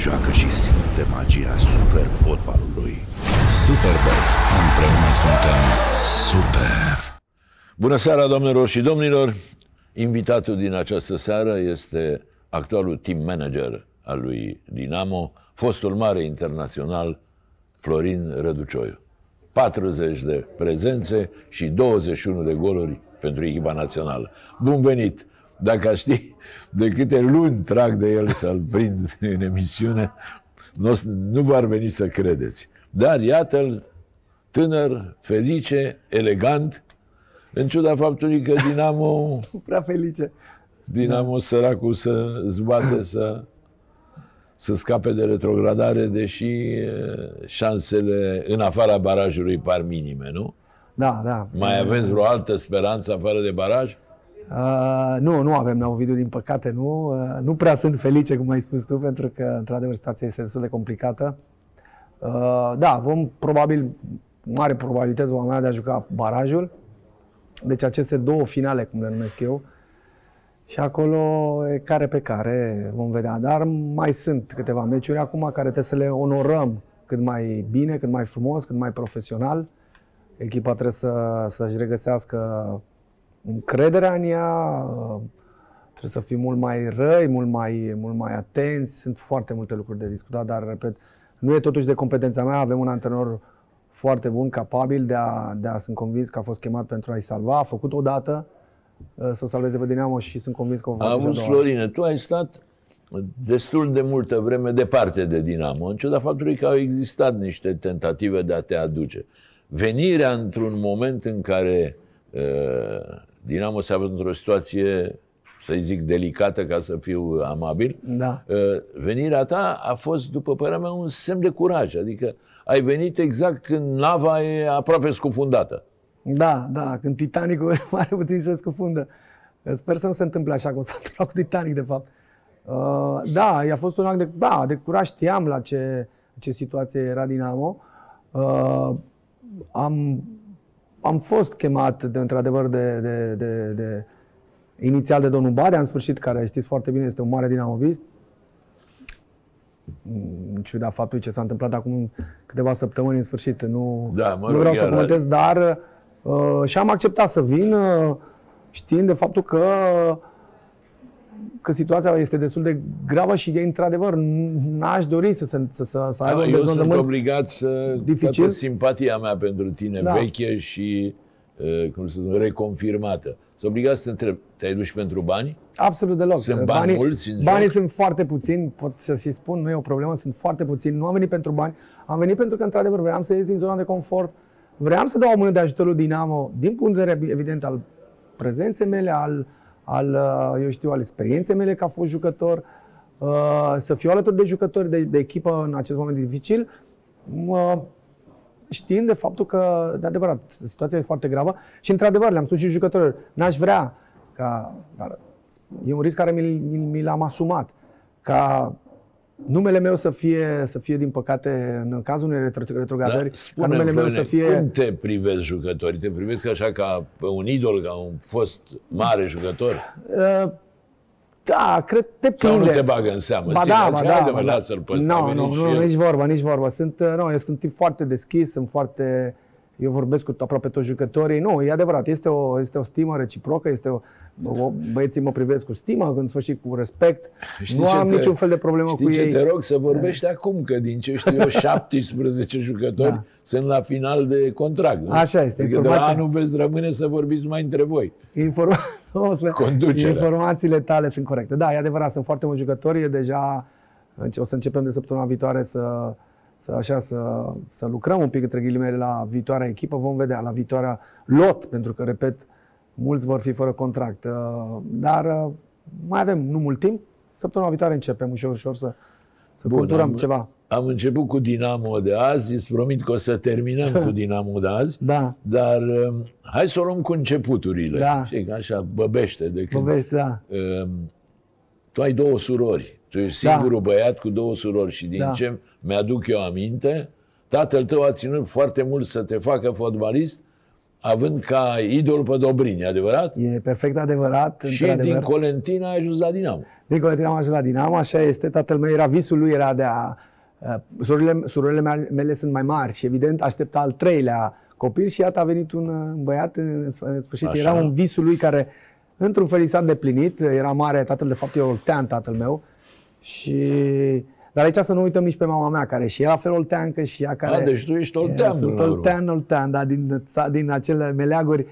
joacă și simte magia super fotbalului. Superbet. Împreună suntem super. Bună seara, domnilor și domnilor! Invitatul din această seară este actualul team manager al lui Dinamo, fostul mare internațional Florin Răducioiu. 40 de prezențe și 21 de goluri pentru echipa națională. Bun venit! Dacă aș ști de câte luni trag de el să-l prind în emisiune, nu v-ar veni să credeți. Dar iată-l, tânăr, felice, elegant, în ciuda faptului că Dinamo... Prea felice. Dinamo, săracul, să zbate, să scape de retrogradare, deși șansele în afara barajului par minime, nu? Da, da. Mai aveți vreo altă speranță afară de baraj? Nu avem, Ovidiu, din păcate, nu. Nu prea sunt felice, cum ai spus tu, pentru că, într-adevăr, situația este destul de complicată. Da, vom probabil, mare probabilitate vom avea de a juca barajul. Deci aceste două finale, cum le numesc eu. Și acolo e care pe care, vom vedea. Dar mai sunt câteva meciuri acum care trebuie să le onorăm cât mai bine, cât mai frumos, cât mai profesional. Echipa trebuie să-și regăsească încrederea în ea, trebuie să fim mult mai răi, mult mai atenți. Sunt foarte multe lucruri de discutat, dar, repet, nu e totuși de competența mea. Avem un antrenor foarte bun, capabil sunt convins că a fost chemat pentru a-i salva. A făcut odată să o salveze pe Dinamo și sunt convins că o va face a doua. Florine, tu ai stat destul de multă vreme departe de Dinamo, în ciuda faptului că au existat niște tentative de a te aduce. Venirea într-un moment în care Dinamo se află într-o situație, să zic, delicată, ca să fiu amabil, da. Venirea ta a fost, după părerea mea, un semn de curaj. Adică ai venit exact când nava e aproape scufundată. Da, când Titanicul mare puțin se scufundă. Sper să nu se întâmple așa cum s-a întâmplat cu Titanic, de fapt. Da, a fost un act de curaj. Știam la ce situație era Dinamo. Am fost chemat, într-adevăr, inițial de domnul Badea, în sfârșit, care știți foarte bine, este un mare dinamovist. În ciuda faptului ce s-a întâmplat acum câteva săptămâni, în sfârșit, nu vreau să comentez, dar și am acceptat să vin, știind de faptul că situația este destul de gravă și, într-adevăr, n-aș dori să aibă un eu sunt obligat să dificil. Simpatia mea pentru tine, veche și reconfirmată. Sunt obligat să te întreb, te-ai dus pentru bani? Absolut deloc. Sunt bani mulți în Banii joc? sunt foarte puțini, pot să-și spun, nu e o problemă, sunt foarte puțini. Nu am venit pentru bani, am venit pentru că, într-adevăr, vreau să ies din zona de confort. Vreau să dau o mână de ajutor lui Dinamo, din punct de vedere, evident, al prezenței mele, al experienței mele ca fost jucător, să fiu alături de jucători de echipă în acest moment dificil, știind de faptul că, de adevărat, situația e foarte gravă și, într-adevăr, le-am spus și jucătorilor, n-aș vrea dar e un risc care mi l-am asumat, ca numele meu să fie, din păcate, în cazul unei retrogradări, ca numele meu să fie... Cum te privesc jucătorii? Te privesc așa ca pe un idol, ca un fost mare jucător? Da, cred, depinde. Sau nu te bagă în seamă? Lasă-l pe ăsta, nici vorba. Eu sunt tip foarte deschis, eu vorbesc cu aproape toți jucătorii. Nu, e adevărat, este o stimă reciprocă, băieții mă privesc cu stimă, în sfârșit cu respect. Nu am niciun fel de problemă cu ei. Te rog să vorbești acum, că din ce știu eu, 17 jucători sunt la final de contract. Nu? Așa este. Adică de la anul veți rămâne să vorbiți mai între voi. Informațiile tale sunt corecte. Da, e adevărat, sunt foarte mulți jucători. Deja o să începem de săptămâna viitoare să lucrăm un pic, între ghilimele, la viitoarea echipă. Vom vedea, la viitoarea lot, pentru că, repet, mulți vor fi fără contract. Dar mai avem nu mult timp. Săptămâna viitoare începem ușor să culturăm ceva. Am început cu Dinamo de azi, îți promit că o să terminăm cu Dinamo de azi, dar hai să o luăm cu începuturile. Da. Știi, așa băbește de când. Tu ai două surori. Tu ești singurul băiat cu două surori și din ce mi-aduc eu aminte, tatăl tău a ținut foarte mult să te facă fotbalist, având ca idol pe Dobrin, e adevărat? E perfect adevărat. Și din Colentina ai ajuns la Dinamo. Din Colentina am ajuns la Dinamo, așa este. Tatăl meu era, visul lui era de a... Surorile mele sunt mai mari și evident aștepta al 3-lea copil și iată a venit un băiat în sfârșit. Așa. Era un visul lui care într-un fel i s-a îndeplinit. Era mare, tatăl de fapt e oltean, tatăl meu. Dar aici să nu uităm nici pe mama mea, care și ea la fel olteancă și ea care... Deci tu ești oltean. Sunt oltean, da, din acele meleaguri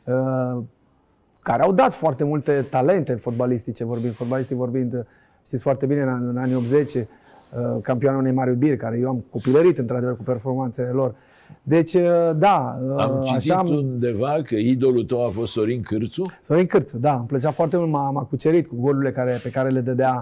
care au dat foarte multe talente fotbalistice, fotbalistic vorbind, știți foarte bine, în anii 80, campioanul unei mari iubiri, care eu am copilărit într-adevăr cu performanțele lor. Deci, da, am citit așa, undeva că idolul tău a fost Sorin Cârțu. Sorin Cârțu, da, îmi plăcea foarte mult, m-a cucerit cu golurile pe care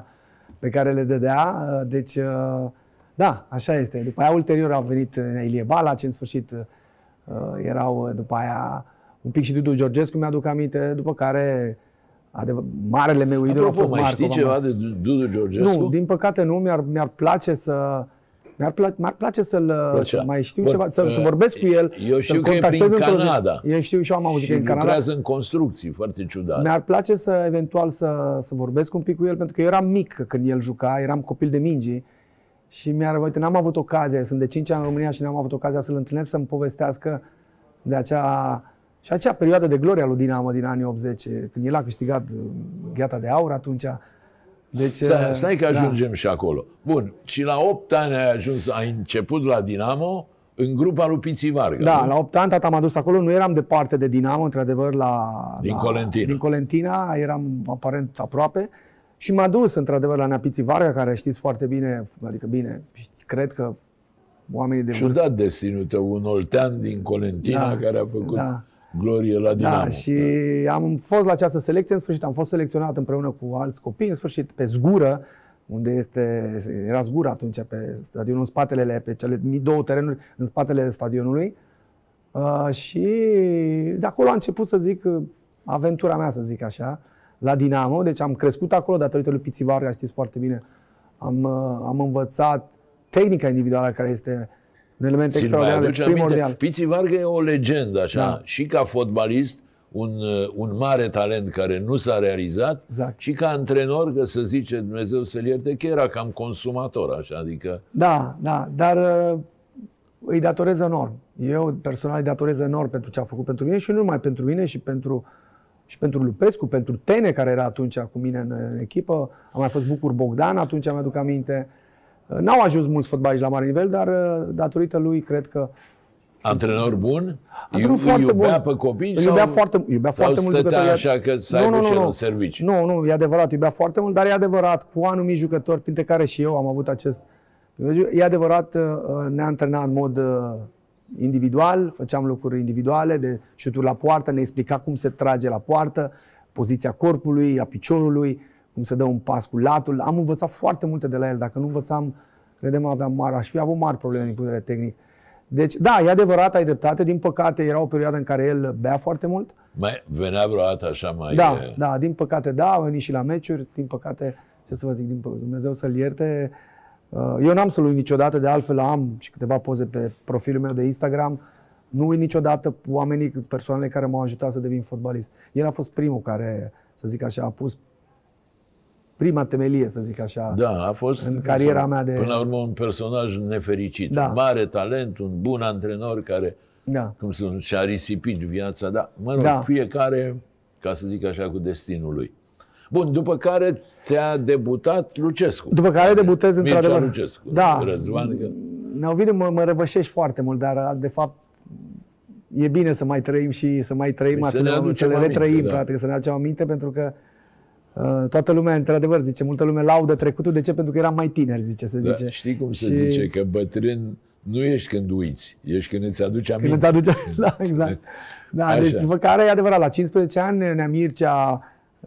le dădea. Deci, da, așa este. După aia, ulterior, au venit Ilie Balaci, în sfârșit erau după aia un pic și Dudu Georgescu, mi-aduc aminte, după care marele meu idol a fost mai Marco. Știi ceva de Dudu Georgescu? Nu, din păcate nu, mi-ar place să... Mi-ar place să-l mai știu ceva, să vorbesc cu el. Eu știu că e prin Canada. Eu știu și eu am auzit că e în Canada. Lucrează în construcții, foarte ciudat. Mi-ar place să eventual să vorbesc un pic cu el, pentru că eu eram mic când el juca, eram copil de mingi și uite, n-am avut ocazia, sunt de 5 ani în România și n-am avut ocazia să-l întâlnesc, să-mi povestească de acea perioadă de glorie a lui Dinamo din anii 80, când el a câștigat Gheata de Aur atunci. Deci, stai că ajungem și acolo. Bun, și la 8 ani ai început la Dinamo în grupa lui Piții Varga. Da, la 8 ani tata m-a dus acolo, nu eram departe de Dinamo, într-adevăr, Colentina. Din Colentina, eram aparent aproape și m-a dus într-adevăr la Nea Piții Varga, care știți foarte bine, adică bine, cred că oamenii de vârstă... Ciudat destinul tău, un oltean din Colentina care a făcut glorie la Dinamo. Da, și am fost la această selecție, în sfârșit am fost selecționat împreună cu alți copii, în sfârșit pe Zgură, unde era Zgură atunci pe stadionul, în spatele, pe cele 2 terenuri în spatele stadionului. Și de acolo a început, să zic, aventura mea, să zic așa, la Dinamo. Deci am crescut acolo datorită lui Piții Varga, știți foarte bine. Am învățat tehnica individuală, care este un element extraordinar, primordial. Piții Varga e o legendă, așa, da. Și ca fotbalist, un mare talent care nu s-a realizat, exact. Și ca antrenor, că să zice Dumnezeu să-l ierte, că era cam consumator, așa, adică... Da, dar îi datorez enorm. Eu personal îi datorez enorm pentru ce a făcut pentru mine și nu numai pentru mine, și pentru Lupescu, pentru Tene, care era atunci cu mine în echipă. Am mai fost Bucur Bogdan, atunci mi-aduc aminte. N-au ajuns mulți fotbaliști la mare nivel, dar datorită lui cred că... Antrenor bun? Foarte iubea bun. Pe copii? Iubea foarte mult jucători. Așa că să aibă și el un serviciu? Nu, e adevărat, iubea foarte mult, dar e adevărat, cu anumiți jucători, printre care și eu am avut acest... E adevărat, ne-a antrenat în mod individual, făceam lucruri individuale, de șuturi la poartă, ne explica cum se trage la poartă, poziția corpului, a piciorului, cum se dă un pas cu latul. Am învățat foarte multe de la el. Dacă nu învățam, credem, aș fi avut mari probleme din punct de vedere tehnic. Deci, da, e adevărat, ai dreptate. Din păcate, era o perioadă în care el bea foarte mult. Mai venea vreodată așa mai... Da, din păcate, da, a venit și la meciuri. Din păcate, ce să vă zic, Dumnezeu să-l ierte. Eu n-am să-l uit niciodată, de altfel am și câteva poze pe profilul meu de Instagram. Nu uit niciodată persoanele care m-au ajutat să devin fotbalist. El a fost primul care, să zic așa, a pus prima temelie, să zic așa, a fost în cariera mea de... Până la urmă un personaj nefericit, un mare talent, un bun antrenor care, cum să zic, și-a risipit viața, fiecare, ca să zic așa, cu destinul lui. Bun, după care te-a debutat Lucescu. După care debutez într-adevăr. Lucescu. Da. Răzvan, Ovidiu, mă răvășești foarte mult, dar de fapt e bine să mai trăim și să mai trăim, să le retrăim, practic, să ne aducem aminte, pentru că toată lumea, într-adevăr, zice, multă lume laudă trecutul. De ce? Pentru că eram mai tineri, se zice. Știi cum se zice? Că bătrân nu ești când uiți, ești când îți aduci aminte. Când îți aduce, da, exact. Da, deci, după care, e adevărat, la 15 ani, Nea Mircea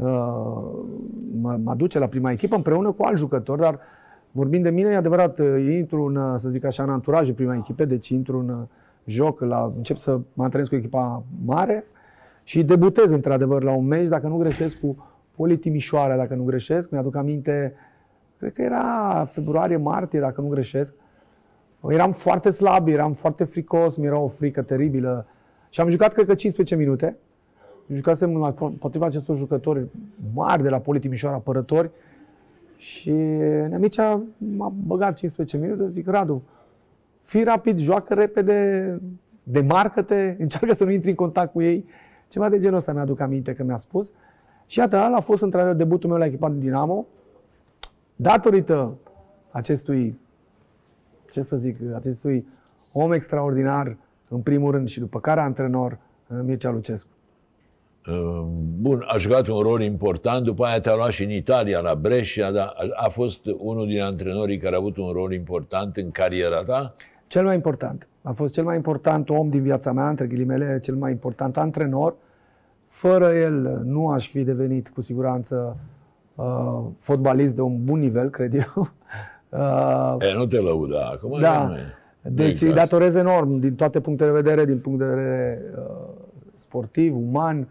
mă duce la prima echipă împreună cu alți jucători, dar vorbind de mine, e adevărat, intru în, să zic așa, în anturajul prima echipe, deci intru în joc, încep să mă antrenez cu echipa mare și debutez, într-adevăr, la un meci, dacă nu greșesc, cu Poli Timișoara, dacă nu greșesc, mi-aduc aminte, cred că era februarie-martie, dacă nu greșesc. Eram foarte slab, eram foarte fricos, mi-era o frică teribilă. Și am jucat, cred că 15 minute. Jucasem împotriva acestor jucători mari de la Poli Timișoara, apărători. Și Neamicea m-a băgat 15 minute, zic, Radu, fii rapid, joacă repede, demarcă-te, încearcă să nu intri în contact cu ei. Ceva de genul ăsta mi-aduc aminte că mi-a spus. Și iată, ăla a fost într-adevăr debutul meu la echipa din Dinamo. Datorită acestui, ce să zic, acestui om extraordinar, în primul rând, și după care antrenor, Mircea Lucescu. Bun, a jucat un rol important, după aia te-a luat și în Italia, la Brescia, dar a fost unul din antrenorii care a avut un rol important în cariera ta? Cel mai important. A fost cel mai important om din viața mea, între ghilimele, cel mai important antrenor. Fără el nu aș fi devenit cu siguranță fotbalist de un bun nivel, cred eu. Nu te lăuda acum. Da. Deci îi datorez enorm din toate punctele de vedere, din punct de vedere sportiv, uman.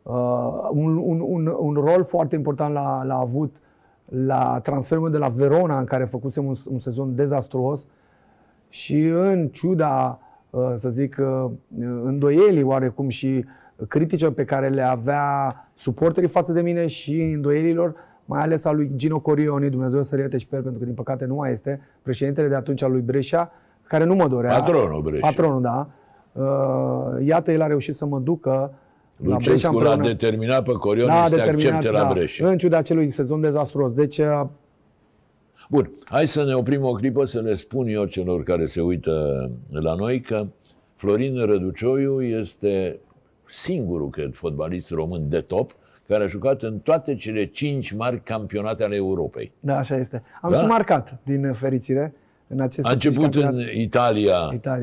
Un rol foarte important l-a avut la transferul de la Verona, în care făcusem un sezon dezastruos și în ciuda, să zic, îndoielii oarecum și critice pe care le avea suporterii față de mine și îndoielilor, mai ales a lui Gino Corioni, Dumnezeu să-l ierte și pe el, pentru că din păcate nu mai este, președintele de atunci al lui Brescia, care nu mă dorea. Patronul Brescia. Patronul, da. Iată, el a reușit să mă ducă la Brescia Lucescu împreună. l-a determinat pe Corioni să te accepte la Brescia. În ciuda acelui sezon dezastruos. Deci, bun, hai să ne oprim o clipă să le spun eu celor care se uită la noi că Florin Răducioiu este singurul, cred, fotbalist român de top care a jucat în toate cele 5 mari campionate ale Europei. Da, așa este. Am și marcat, din fericire, în aceste A început în Italia da.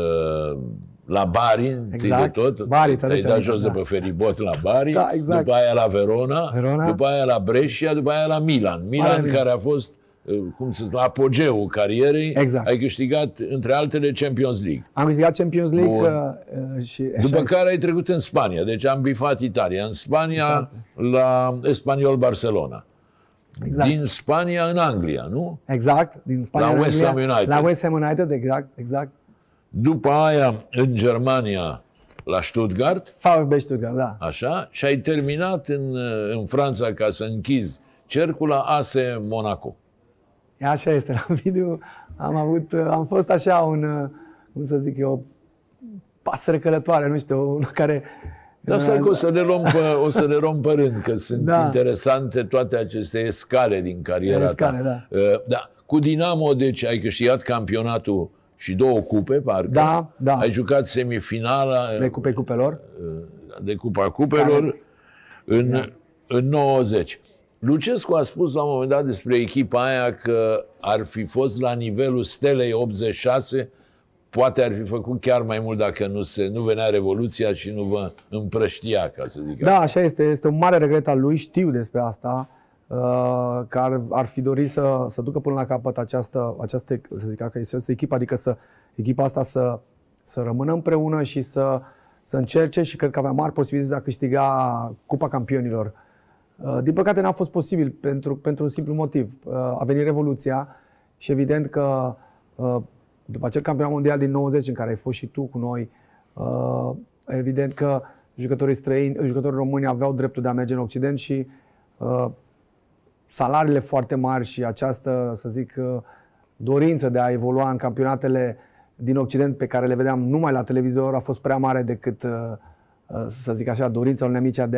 La Bari, exact. de tot. Bari, te-ai dat jos de pe feribot la Bari, da, exact. După aia la Verona, după aia la Brescia, după aia la Milan. Milan care a fost, cum să zic, la apogeul carierei. Exact. Ai câștigat, între altele, Champions League. Am câștigat Champions League. Și după care ai trecut în Spania. Deci am bifat Italia. În Spania, la Espanyol Barcelona. Exact. Din Spania în Anglia, nu? Exact. Din Spania la West Ham United. La West Ham United, exact. După aia, în Germania, la Stuttgart. VfB Stuttgart, da. Așa. Și ai terminat în Franța, ca să închizi cercul, la AS Monaco. Așa este. La video am fost așa cum să zic eu, pasăre călătoare, nu știu, unul care... Dar stai că o să le luăm pe rând, că sunt interesante toate aceste scale din cariera ta. Da. Cu Dinamo, deci ai câștigat campionatul și 2 cupe, parcă. Da. Ai jucat semifinala de Cupei Cupelor. De Cupa Cupelor în 90. Lucescu a spus la un moment dat despre echipa aia că ar fi fost la nivelul Stelei 86, poate ar fi făcut chiar mai mult dacă nu venea Revoluția și nu vă împrăștia, ca să zic. Da, așa este. Este un mare regret al lui, știu despre asta, că ar fi dorit să ducă până la capăt această să zic, această echipă, adică echipa asta să rămână împreună și să încerce, și cred că avea mari posibilități de a câștiga Cupa Campionilor. Din păcate n-a fost posibil pentru un simplu motiv. A venit Revoluția și evident că după acel campionat mondial din 90 în care ai fost și tu cu noi, evident că jucătorii români aveau dreptul de a merge în Occident și salariile foarte mari și această, să zic, dorință de a evolua în campionatele din Occident pe care le vedeam numai la televizor a fost prea mare decât, să zic așa, dorința lui Neamicea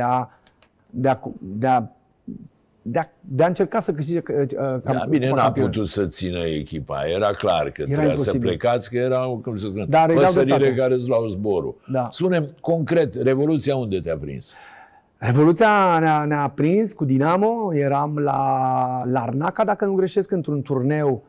de a încerca să câștige bine, n-a putut să țină echipa. Era clar că trebuia să plecați, că erau, cum să spun, păsările care îți luau zborul. Da. Spune-mi concret, Revoluția unde te-a prins? Revoluția ne-a prins cu Dinamo. Eram la Larnaca, dacă nu greșesc, într-un turneu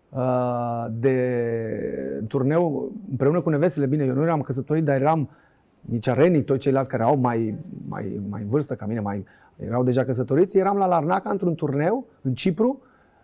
împreună cu nevestele. Bine, eu nu eram căsătorit, dar eram Mircea Renic, toți ceilalți care au mai în vârstă ca mine, erau deja căsătoriți. Eram la Larnaca într-un turneu în Cipru.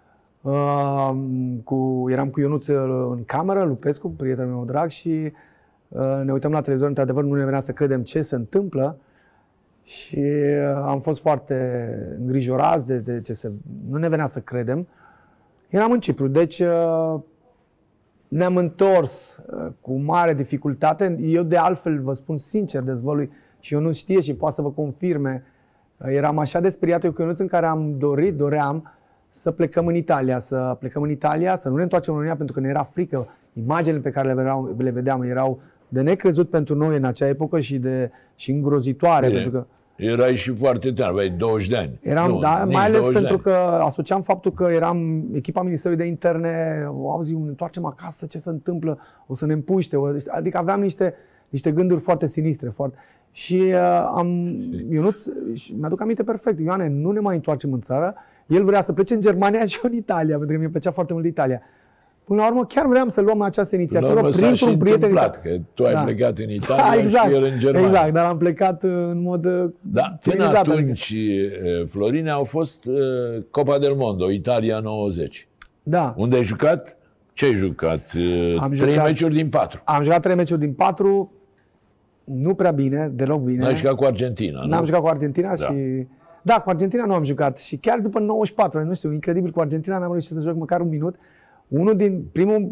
Eram cu Ionuț în cameră, Lupescu, prietenul meu drag, și ne uităm la televizor. Într-adevăr, nu ne venea să credem ce se întâmplă și am fost foarte îngrijorați nu ne venea să credem. Eram în Cipru, deci ne-am întors cu mare dificultate. Eu de altfel vă spun sincer, dezvălui, și eu nu știe și poate să vă confirme. Eram așa de speriat eu cu Ionuț în care doream să plecăm în Italia, să nu ne întoarcem în România pentru că ne era frică. Imaginele pe care le vedeam erau de necrezut pentru noi în acea epocă și îngrozitoare. Bine. Pentru că Erai și foarte tânăr, aveai 20 de ani. eram, da, mai ales pentru că asociam faptul că eram echipa Ministerului de Interne, auzi, ne întoarcem acasă, ce se întâmplă, o să ne împuște. Adică aveam niște gânduri foarte sinistre. Și Ionuț, mi-aduc aminte perfect, Ioane, nu ne mai întoarcem în țară. El vrea să plece în Germania și eu în Italia, pentru că mi-a plăcea foarte mult Italia. Până la urmă, chiar vreau să luăm această inițiativă printr-un prieten. Că tu ai plecat în Italia exact, și el în Germania. Exact, dar am plecat în mod Da, până atunci, Florine, au fost Copa del Mondo, Italia 90. Da. Unde ai jucat? Ce ai jucat? 3 meciuri din 4. Am jucat 3 meciuri din 4. Nu prea bine, deloc bine. N-ai jucat cu Argentina, nu? N-am jucat cu Argentina și... Da, cu Argentina nu am jucat. Și chiar după 94, nu știu, incredibil, cu Argentina n-am reușit să joc măcar un minut. Unul din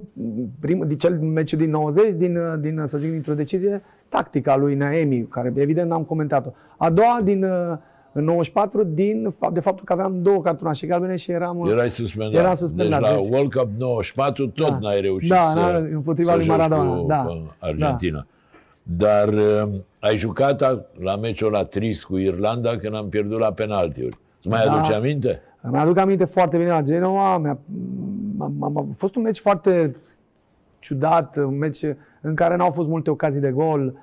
cel meciul din 90, să zic, dintr-o decizie tactică a lui Naemi, care evident n-am comentat-o. A doua în 94, de faptul că aveam 2 cartonașe galbene și Erai suspendat. Eram suspendat. Deci la World Cup 94 tot n-ai reușit împotriva lui Maradona. Cu Argentina. Dar ai jucat la meciul la Tris cu Irlanda când am pierdut la penaltiuri. Îți mai aduce aminte? Mi-aduc aminte foarte bine la Genoa. A fost un meci foarte ciudat, un meci în care n-au fost multe ocazii de gol.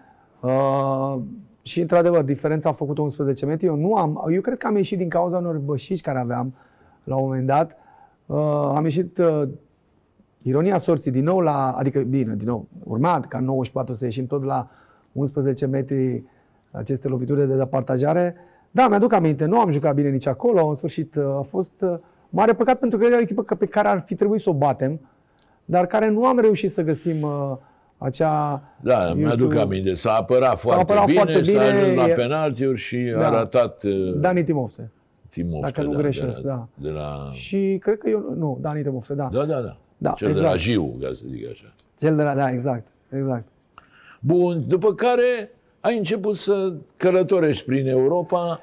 Și într-adevăr, diferența a făcut 11 metri. Eu cred că am ieșit din cauza unor bășici care aveam la un moment dat. Am ieșit, ironia sorții, din nou, urma ca 94 să ieșim tot la 11 metri aceste lovituri de departajare. Da, mi-aduc aminte, nu am jucat bine nici acolo, în sfârșit a fost mare păcat pentru că era o echipă pe care ar fi trebuit să o batem, dar care nu am reușit să găsim acea... Da, mi-aduc aminte, s-a apărat foarte bine, s-a ajuns la penaltiuri și a ratat... Dani Timofte. Dacă nu greșesc, de la... Și cred că nu, Dani Timofte, da. Da, cel de la Jiu, ca să zic așa. Cel de la, da, exact. Bun, după care ai început să călătorești prin Europa.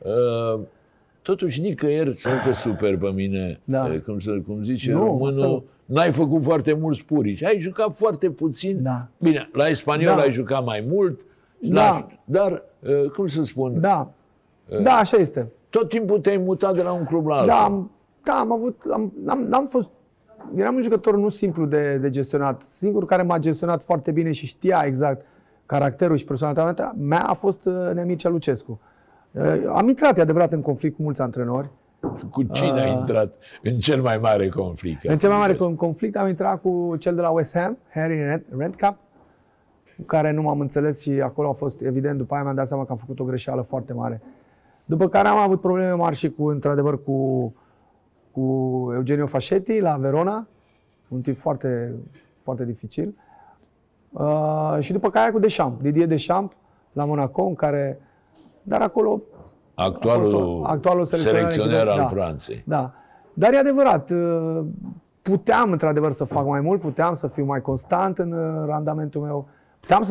Totuși nicăieri, să nu te super pe mine, cum zice românul, n-ai făcut foarte mulți purici. Ai jucat foarte puțin. Da. Bine, la Espaniol ai jucat mai mult, dar, cum să spun... Da, așa este. Tot timpul te-ai mutat de la un club la altul. Eram un jucător nu simplu de gestionat. Singurul care m-a gestionat foarte bine și știa exact caracterul și personalitatea mea a fost Nemircea Lucescu. Am intrat, e adevărat, în conflict cu mulți antrenori. Cu cine ai intrat în cel mai mare conflict? În cel mai mare conflict am intrat cu cel de la West Ham, Harry Redknapp, cu care nu m-am înțeles și acolo a fost evident. După aia mi-am dat seama că am făcut o greșeală foarte mare. După care am avut probleme mari și într-adevăr, cu Eugenio Fascetti la Verona, un tip foarte, foarte dificil. Și după care cu Didier Deschamps la Monaco, în care... Dar acolo... Actualul selecționer al Franței. Da. Dar e adevărat, puteam într-adevăr să fac mai mult, puteam să fiu mai constant în randamentul meu, puteam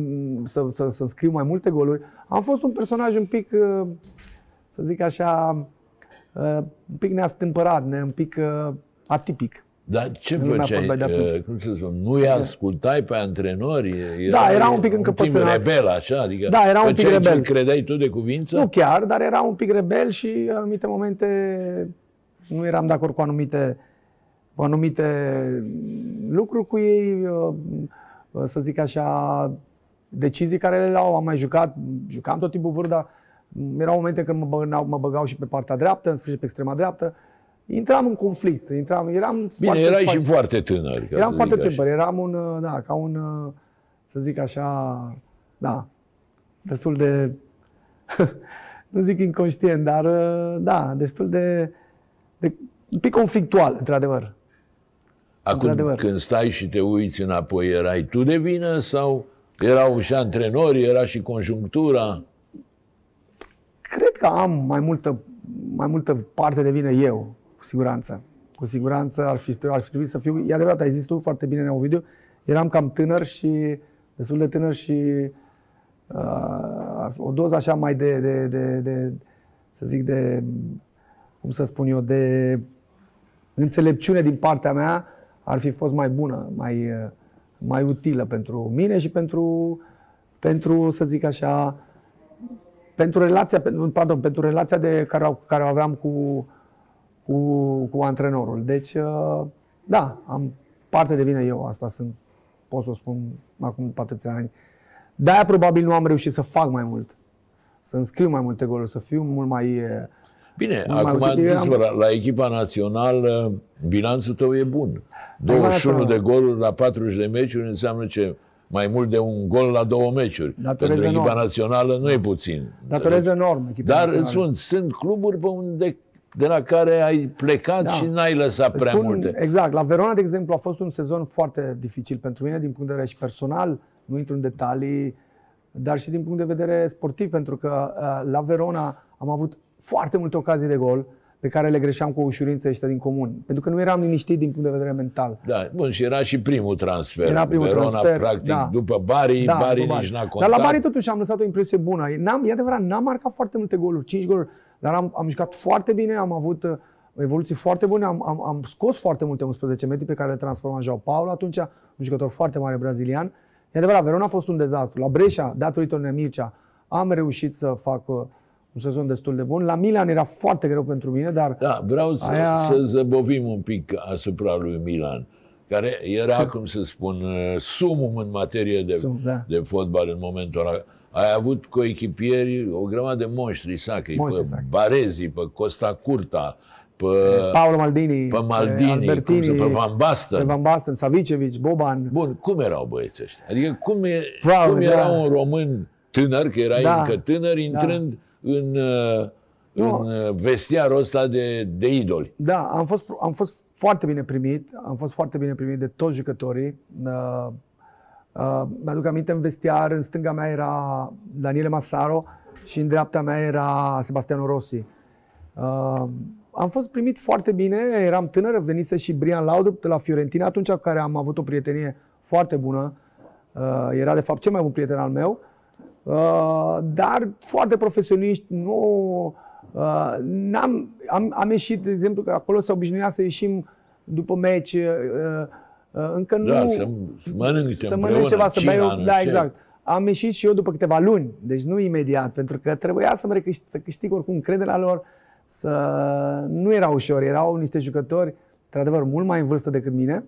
să scriu mai multe goluri. Am fost un personaj un pic, să zic așa, un pic neastâmpărat, un pic atipic. Dar ce făceai? Cum să spun? Nu-i ascultai pe antrenori? Era un pic încăpățânat. Un timp rebel, așa? Adică era un pic rebel. Credeai tu de cuvință? Nu chiar, dar era un pic rebel și în anumite momente nu eram de acord cu anumite lucruri cu ei, să zic așa, decizii care le luau. Am mai jucam tot timpul vârf, dar erau momente când mă băgau și pe partea dreaptă, în sfârșit pe extrema dreaptă. Intram în conflict. Bine, erai și foarte tânăr. Eram foarte tânăr. Eram să zic așa, destul de, nu zic inconștient, dar destul de un pic conflictual, într-adevăr. Acum, când stai și te uiți înapoi, erai tu de vină sau erau și antrenorii, era și conjunctura? Cred că am mai multă parte de vină eu, cu siguranță. Cu siguranță ar fi trebuit să fiu, e adevărat, ai zis tu foarte bine în video, eram cam tânăr și destul de tânăr și o doză așa mai să zic cum să spun eu, de înțelepciune din partea mea ar fi fost mai bună, mai utilă pentru mine și pentru să zic așa, pentru relația de care o aveam cu antrenorul. Deci, da, am parte de vină eu, asta pot să o spun acum după atâția ani. De-aia probabil nu am reușit să fac mai mult, să înscriu mai multe goluri, să fiu mult mai... Bine, acum la echipa națională, bilanțul tău e bun. 21 de goluri la 40 de meciuri înseamnă ce? Mai mult de un gol la 2 meciuri. Pentru echipa națională nu e puțin. Datorez enorm. Dar îți spun, sunt cluburi de la care ai plecat și n-ai lăsat prea multe. Exact. La Verona, de exemplu, a fost un sezon foarte dificil pentru mine din punct de vedere și personal. Nu intru în detalii, dar și din punct de vedere sportiv, pentru că la Verona am avut foarte multe ocazii de gol pe care le greșeam cu o ușurință ăștia din comun. Pentru că nu eram liniștit din punct de vedere mental. Da, bun, și era și primul transfer. Era primul transfer, practic, după Bari, Bari nici n-a contat. Dar la Bari totuși am lăsat o impresie bună. E adevărat, n-am marcat foarte multe goluri, 5 goluri, dar am jucat foarte bine, am avut evoluții foarte bune, am scos foarte multe 11 metri pe care le transforma João Paulo atunci, un jucător foarte mare brazilian. E adevărat, Verona a fost un dezastru. La Brescia, datorită lui Mircea, am reușit să fac un sezon destul de bun. La Milan era foarte greu pentru mine, dar... Da, vreau să zăbovim un pic asupra lui Milan, care era, cum să spun, sumum în materie de fotbal în momentul ăla. Ai avut coechipieri, o grămadă de monștri sacri, pe Baresi, pe Costa Curta, pe Paolo Maldini, pe Albertini, pe Van Basten, Savicevic, Boban. Bun, cum erau băieții ăștia? Adică cum era un român tânăr, că erai încă tânăr, intrând în vestiarul ăsta de idoli? Da, am fost foarte bine primit. Am fost foarte bine primit de toți jucătorii. Mi-aduc aminte, în vestiar, în stânga mea era Daniele Massaro și în dreapta mea era Sebastiano Rossi. Am fost primit foarte bine, eram tânăr, venise și Brian Laudrup de la Fiorentina, atunci cu care am avut o prietenie foarte bună. Era de fapt cel mai bun prieten al meu. Dar foarte profesioniști, am ieșit, de exemplu, că acolo se obișnuia să ieșim după meci, încă nu... Da, să mănânci ceva, să bei, da, exact. Am ieșit și eu după câteva luni, deci nu imediat, pentru că trebuia să câștig oricum încrederea lor, nu era ușor, erau niște jucători, într-adevăr, mult mai în vârstă decât mine.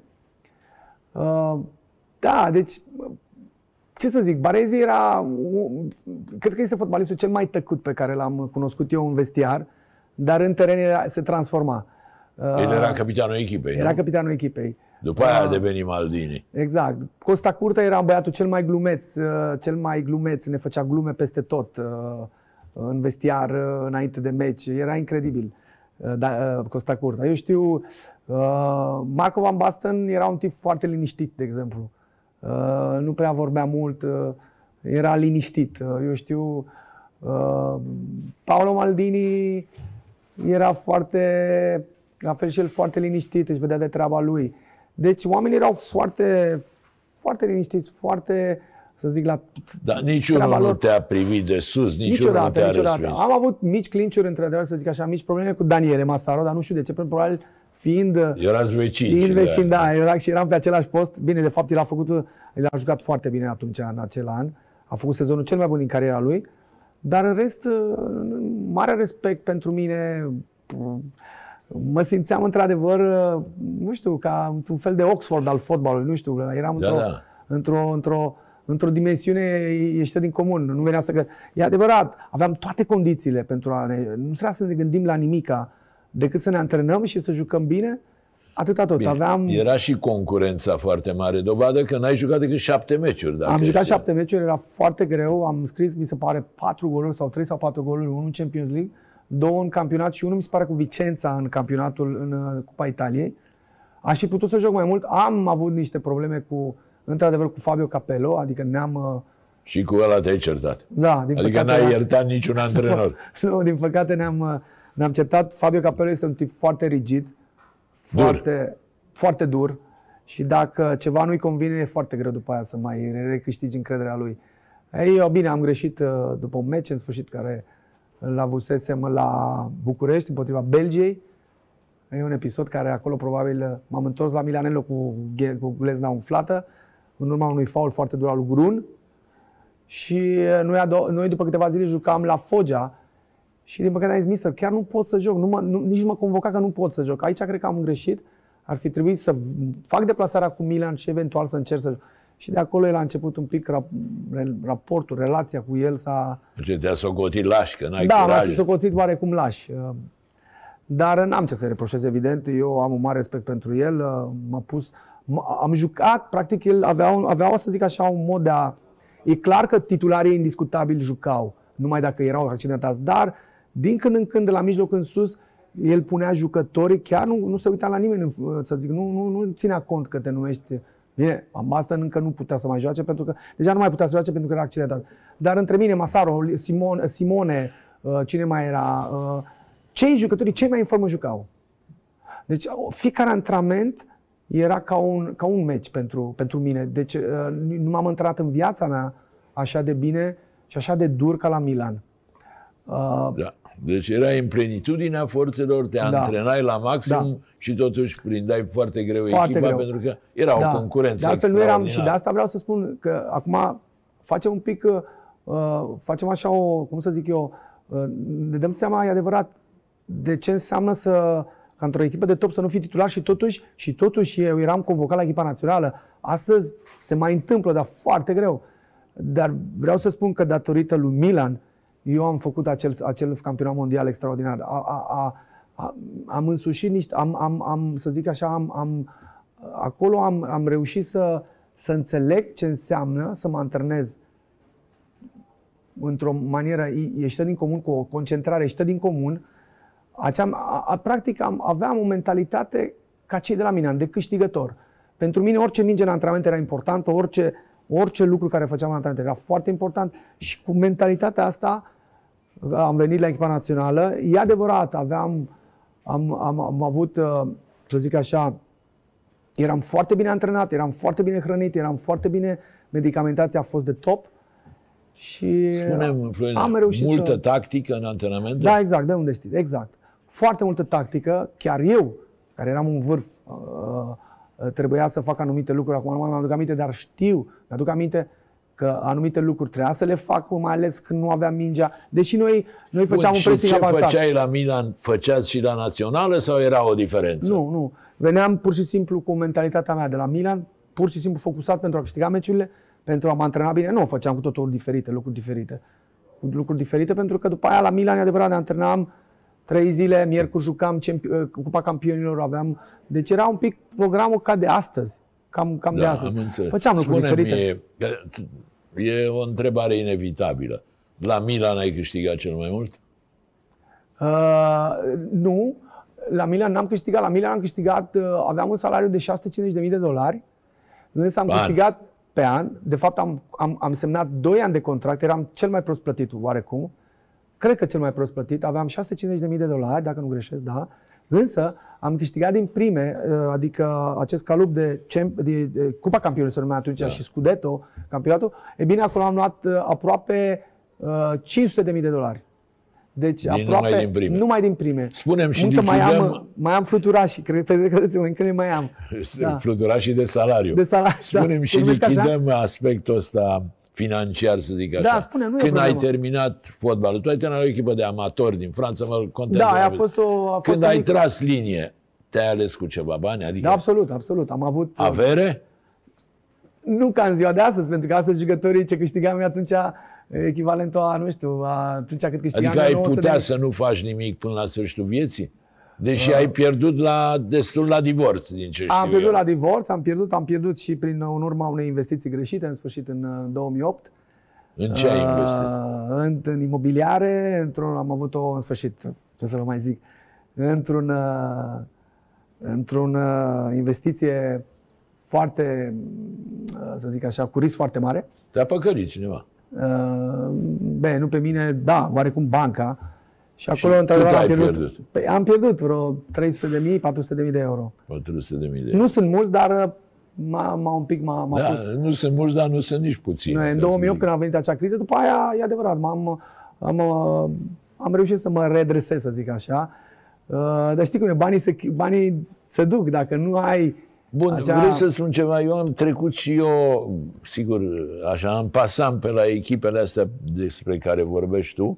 Da, deci... Ce să zic, Baresi cred că este fotbalistul cel mai tăcut pe care l-am cunoscut eu în vestiar, dar în teren se transforma. El era capitanul echipei, Era capitanul echipei. După aia a devenit Maldini. Exact. Costa Curta era băiatul cel mai glumeț, ne făcea glume peste tot în vestiar, înainte de meci. Era incredibil, Costa Curta. Eu știu, Marco Van Basten era un tip foarte liniștit, de exemplu. Nu prea vorbea mult, era liniștit. Eu știu, Paolo Maldini era la fel și el foarte liniștit, își vedea de treaba lui. Deci oamenii erau foarte, foarte liniștiți, foarte, să zic, la Dar niciunul nu te-a privit de sus, niciunul nu te-a respins. Am avut mici clinciuri, într-adevăr, să zic așa, mici probleme cu Daniele Massaro, dar nu știu de ce, probabil erați vecini. Da, și eram pe același post. Bine, de fapt, el a jucat foarte bine atunci, în acel an. A făcut sezonul cel mai bun din cariera lui. Dar în rest, mare respect pentru mine. Mă simțeam într-adevăr, nu știu, ca un fel de Oxford al fotbalului, nu știu, eram într-o dimensiune ieșită din comun. Nu venea E adevărat, aveam toate condițiile pentru nu trebuia să ne gândim la nimica, decât să ne antrenăm și să jucăm bine, atâta tot. Era și concurența foarte mare, dovadă că n-ai jucat decât 7 meciuri. Am jucat 7 meciuri, era foarte greu, am scris, mi se pare, 4 goluri sau 3 sau 4 goluri, 1 în Champions League, 2 în campionat și 1 mi se pare cu Vicența în campionatul, în Cupa Italiei. Aș fi putut să joc mai mult, am avut niște probleme într-adevăr, cu Fabio Capello, adică Și cu ăla te-ai certat. Da, din adică păcate, n-ai iertat niciun antrenor. Nu, din păcate ne-am certat. Fabio Capello este un tip foarte rigid, foarte, foarte dur și dacă ceva nu-i convine, e foarte greu după aia să mai recâștigi încrederea lui. Ei, bine, am greșit după un meci în sfârșit care îl avusesem la București împotriva Belgiei. E un episod care acolo probabil m-am întors la Milanello cu glezna umflată în urma unui faul foarte dur al lui Grun. Și noi după câteva zile jucam la Foggia și din păcate am zis, mister, chiar nu pot să joc, nici nu mă convoca că nu pot să joc. Aici cred că am greșit, ar fi trebuit să fac deplasarea cu Milan și eventual să încerc să joc. Și de acolo el a început un pic raportul, relația cu el s-a... Ce te-a socotit laș, că n-ai curaj. Da, m-a fi socotit oarecum laș. Dar n-am ce să reproșez, evident, eu am un mare respect pentru el, am jucat, practic el avea, să zic așa, un mod de a... E clar că titularii indiscutabil jucau, numai dacă erau accidentați, dar din când în când, de la mijloc în sus, el punea jucătorii, chiar nu se uita la nimeni, să zic, nu ținea cont că te numești. Bine, Ambastă încă nu putea să mai joace, pentru că deja nu mai putea să joace pentru că era accidentat. Dar între mine, Masaro, Simone, cine mai era, cei jucătorii cei mai în formă jucau. Deci fiecare antrenament era ca un meci pentru mine. Deci nu m-am antrenat în viața mea așa de bine și așa de dur ca la Milan. Da. Deci erai în plenitudinea forțelor, te antrenai la maxim și totuși prindeai foarte greu echipa pentru că era o concurență extraordinară. Și de asta vreau să spun că acum facem un pic, facem așa cum să zic eu, ne dăm seama, e adevărat, de ce înseamnă ca într-o echipă de top să nu fii titular și totuși eu eram convocat la echipa națională. Astăzi se mai întâmplă, dar foarte greu. Dar vreau să spun că datorită lui Milan, eu am făcut acel campionat mondial extraordinar. Am însușit să zic așa, acolo am reușit să înțeleg ce înseamnă să mă antrenez într-o manieră ieșită din comun, cu o concentrare ieșită din comun. Practic aveam o mentalitate ca cei de la mine, de câștigător. Pentru mine orice minge în antrenament era importantă, orice lucru care făceam în antrenament era foarte important și cu mentalitatea asta am venit la echipa națională. E adevărat, am avut, să zic așa, eram foarte bine antrenat, eram foarte bine hrănit, eram foarte bine, medicamentația a fost de top. Și spune-mi, Florin, am reușit multă tactică în antrenament? Da, exact, de unde știi, exact. Foarte multă tactică, chiar eu, care eram în vârf, trebuia să fac anumite lucruri, acum nu mai mi-aduc aminte, dar mi-aduc aminte că anumite lucruri trebuia să le fac, mai ales când nu aveam mingea. Deși noi făceam un pressing avansat. Ce făceai la Milan, făceați și la națională sau era o diferență? Nu. Veneam pur și simplu cu mentalitatea mea de la Milan, pur și simplu focusat pentru a câștiga meciurile, pentru a mă antrena bine. Nu, făceam cu totul diferite, lucruri diferite, pentru că după aia la Milan, e adevărat, ne antrenam 3 zile, miercuri jucam Cupa Campionilor, aveam... Deci era un pic programul ca de astăzi. Cam de astăzi. Făceam lucruri diferite. E o întrebare inevitabilă. La Milan ai câștigat cel mai mult? Nu. La Milan n-am câștigat. La Milan am câștigat, aveam un salariu de $650.000, însă am câștigat pe an. De fapt am semnat 2 ani de contract, eram cel mai prost plătit oarecum. Cred că cel mai prost plătit. Aveam $650.000, dacă nu greșesc, da. Însă am câștigat din prime, adică acest calup de Cupa Campionilor, se numea atunci, și Scudetto, campionatul. E bine, acolo am luat aproape $500.000. Deci aproape numai din prime. Spunem și lichidăm... mai am fluturași, credeți-mă, încă mai am. Fluturașii de salariu. Spunem și lichidăm aspectul ăsta financiar, să zic așa. Da, spune, nu când ai terminat fotbalul, tu ai terminat o echipă de amatori din Franța, mă contează. Da, a fost când ai tras linie, te-ai ales cu ceva bani? Adică... Da, absolut. Am avut... Avere? Nu ca în ziua de astăzi, pentru că astăzi jucătorii ce câștigam eu atunci, echivalentul atunci cât câștigam. Adică ai putea să nu faci nimic până la sfârșitul vieții? Deși ai pierdut destul la divorț, din ce știu. Am pierdut la divorț, am pierdut și în urma unei investiții greșite, în sfârșit, în 2008. În ce ai investit? În imobiliare, am avut-o, în sfârșit, ce să vă mai zic, într-o investiție foarte, să zic așa, cu risc foarte mare. Te-a păcălit cineva? Nu pe mine, da, oarecum banca. Și acolo, într-adevăr, ai pierdut? Păi, am pierdut vreo 300.000, 400.000 de euro. 400.000 de euro. Nu sunt mulți, dar m-a Da, pus. nu sunt mulți, dar nu sunt nici puțini. În 2008, când a venit acea criză, după aia, e adevărat, am reușit să mă redresez, să zic așa. Dar știi cum e, banii se duc, dacă nu ai... Bun, vrei să spun ceva? Eu am trecut și eu, sigur, așa, am pasat pe la echipele astea despre care vorbești tu.